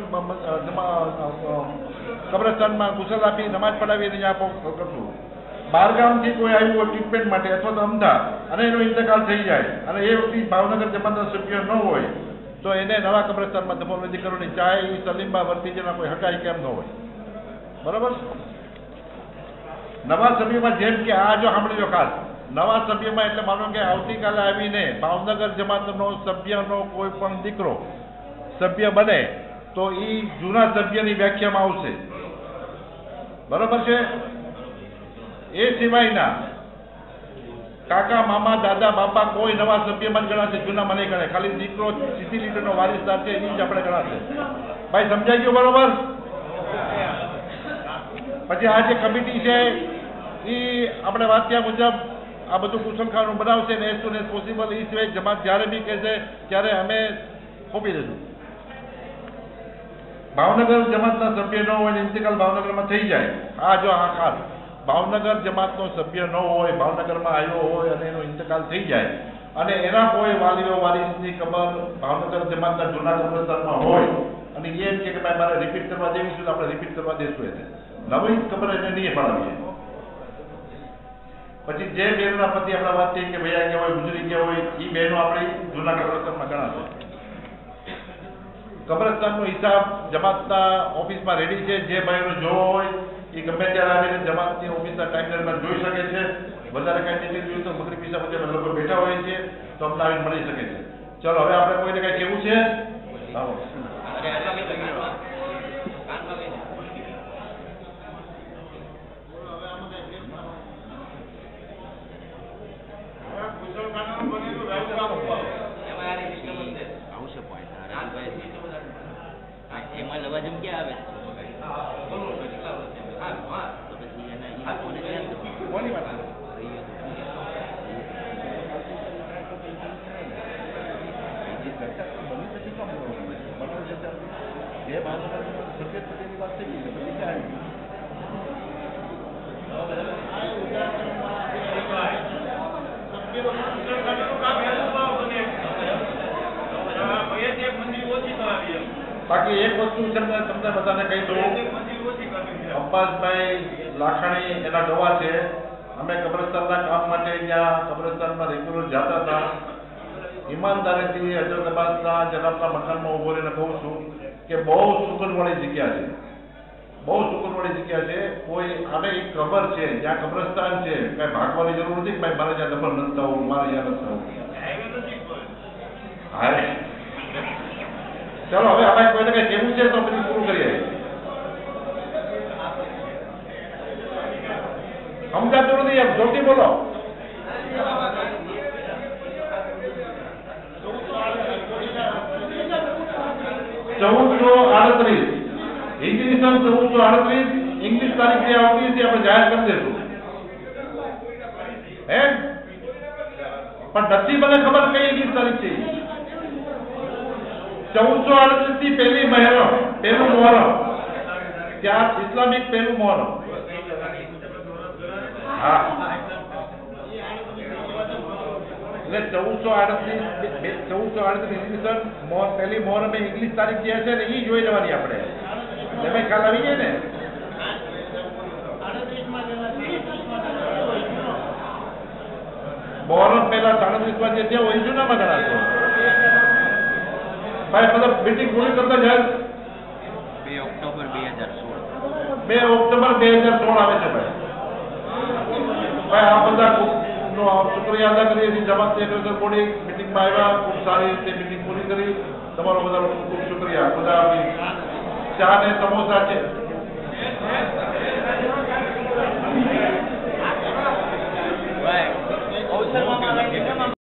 કબ્રસ્તાનમાં ગુસલ આપી નમાજ પડાવી અને આપો કરશું. બહારગામથી કોઈ આવ્યું હોય ટ્રીટમેન્ટ માટે અથવા તો અમદા અને એનો ઇંતકાલ થઈ જાય અને એ વખતે ભાવનગર જમાતના સભ્ય ન હોય તો એને નવા કબ્રસ્તાનમાં દફનવિધિ કરવાની, ચાહે એ સલીમબા વર્તીજના કોઈ હકાઈ કેમ ન હોય. બરોબર? નવા સભ્યમાં જેમ કે આ જો સાંભળી લો ખાસ, નવા સભ્યમાં એટલે માનો કે આવતીકાલે આવીને ભાવનગર જમાતનો સભ્યનો કોઈ પણ દીકરો સભ્ય બને તો એ જૂના સભ્યની વ્યાખ્યામાં આવશે. બરોબર છે? એ સિવાયના કાકા મામા દાદા બાપા કોઈ નવા સભ્યમાં જ ગણાશે, જૂનામાં નહીં ગણાય. ખાલી દીકરો સીધી લીટરનો વારિસદાર છે એ જ આપણે ગણાશે. ભાઈ સમજાઈ ગયું? બરોબર? પછી આ જે કમિટી છે એ આપણે વાત થયા મુજબ આ બધું કુશલખાનું બનાવશે ને એઝ સુન એઝ પોસિબલ. એ સિવાય જમાત જ્યારે બી કહેશે ત્યારે અમે સોંપી દઈશું. ભાવનગર જમાતના સભ્ય ન હોય ને ઇન્તકાલ ભાવનગરમાં થઈ જાય. આ જો આ ખાસ ભાવનગર જમાતનો સભ્ય ન હોય, ભાવનગરમાં આવ્યો હોય અને એનો ઇન્તકાલ થઈ જાય અને એના કોઈ વાલીઓ વારીસની કબર ભાવનગર જમાતના જૂના કબ્રસ્તાનમાં હોય અને એ એમ કે ભાઈ મારે રિપીટ કરવા દેવી છું તો આપણે રિપીટ કરવા દઈશું. એને નવી ખબર એને નહીં પડાવીએ. પછી જે બહેનોના પતિ આપણે વાત થઈ કે ભૈયા ગયા હોય ગુજરી ગયા હોય એ બહેનો આપણી જૂના કબ્રસ્તાનમાં ગણાશે. કબ્રસ્તાનનો હિસાબ જમાતના ઓફિસમાં રેડી છે. જે ભાઈનો જોવો હોય એ ગમે ત્યારે આવીને જમાતની ઓફિસના ટાઈમ દરમિયાન જોઈ શકે છે. વધારે કાંઈ ડિટેલ જોયું તો મગરી પીસા બધા લોકો બેઠા હોય છે તો અમને આવીને મળી શકે છે. ચલો હવે આપણે કોઈને કઈ કેવું છે? આવો. આવશે point. એમાં લવાજમ ક્યાં આવે તો પછી એના ઈ લોકોને ધ્યાન દેવાનું. કોની વાત છે? એ બાબત સત્ય પટેલની વાત થઈ ગઈ છે પછી ક્યાં બાકી એક વસ્તુ છે તમને બધાને કહી દઉં, અબ્બાસભાઈ લાખાણી એના ગવાહ છે. અમે કબ્રસ્તાનના કામ માટે અહીંયા કબ્રસ્તાનમાં રેગ્યુલર જતા હતા. ઈમાનદારીથી હજરત અબ્બાસના જનાબના મકાનમાં ઉભો રહીને કહું છું કે બહુ સુકૂનવાળી જગ્યા છે, બહુ સુકૂનવાળી જગ્યા છે. કોઈ આને એક કબર છે, જ્યાં કબ્રસ્તાન છે, કઈ ભાગવાની જરૂર નથી કે ભાઈ મારે જ્યાં દફન નથી થવું, મારે અહીંયા નથી થવું. હા ચલો હવે હવે કોઈને કઈ કેવું છે તો પછી પૂરું કરીએ. સમજાતું નથી એમ જોરથી બોલો. ચૌદસો આડત્રીસ ઇંગ્લિશ ચૌદસો આડત્રીસ ઇંગ્લિશ તારીખ જે આવતી હતી આપણે જાહેર કરી દઈશું. હે પણ નથી મને ખબર કઈ ઇંગ્લિશ તારીખ છે. ચૌદસો આડત્રીસ થી પહેલી મહેરમ, પહેલું મોહરમ, ત્યાં ઇસ્લામિક પહેલું મોહરમ. હા એટલે ચૌદસો આડત્રીસ ચૌદસો આડત્રીસ ઇંગ્લિશ પહેલી મોહરમ એ ઇંગ્લિશ તારીખ જે છે ને એ જોઈ લેવાની આપણે. એમાં ખ્યાલ આવી જાય ને. મોહરમ પહેલા સાડત્રીસ માં જે છે હોય શું ના ગણાતો ભાઈ? મતલબ મીટિંગ પૂરી કરતા જાય બે ઓક્ટોબર બે હજાર સોળ બે ઓક્ટોબર બે હજાર સોળ આવે છે ભાઈ. ભાઈ આ બધા નો શુક્રિયા અદા કરીએ છીએ. જમાત એડવાઇઝર બોડી મીટિંગમાં આવ્યા, ખૂબ સારી રીતે મીટિંગ પૂરી કરી. તમારો બધાનો ખૂબ ખૂબ શુક્રિયા. ખુદા હાફિઝ. ચા ને સમોસા છે.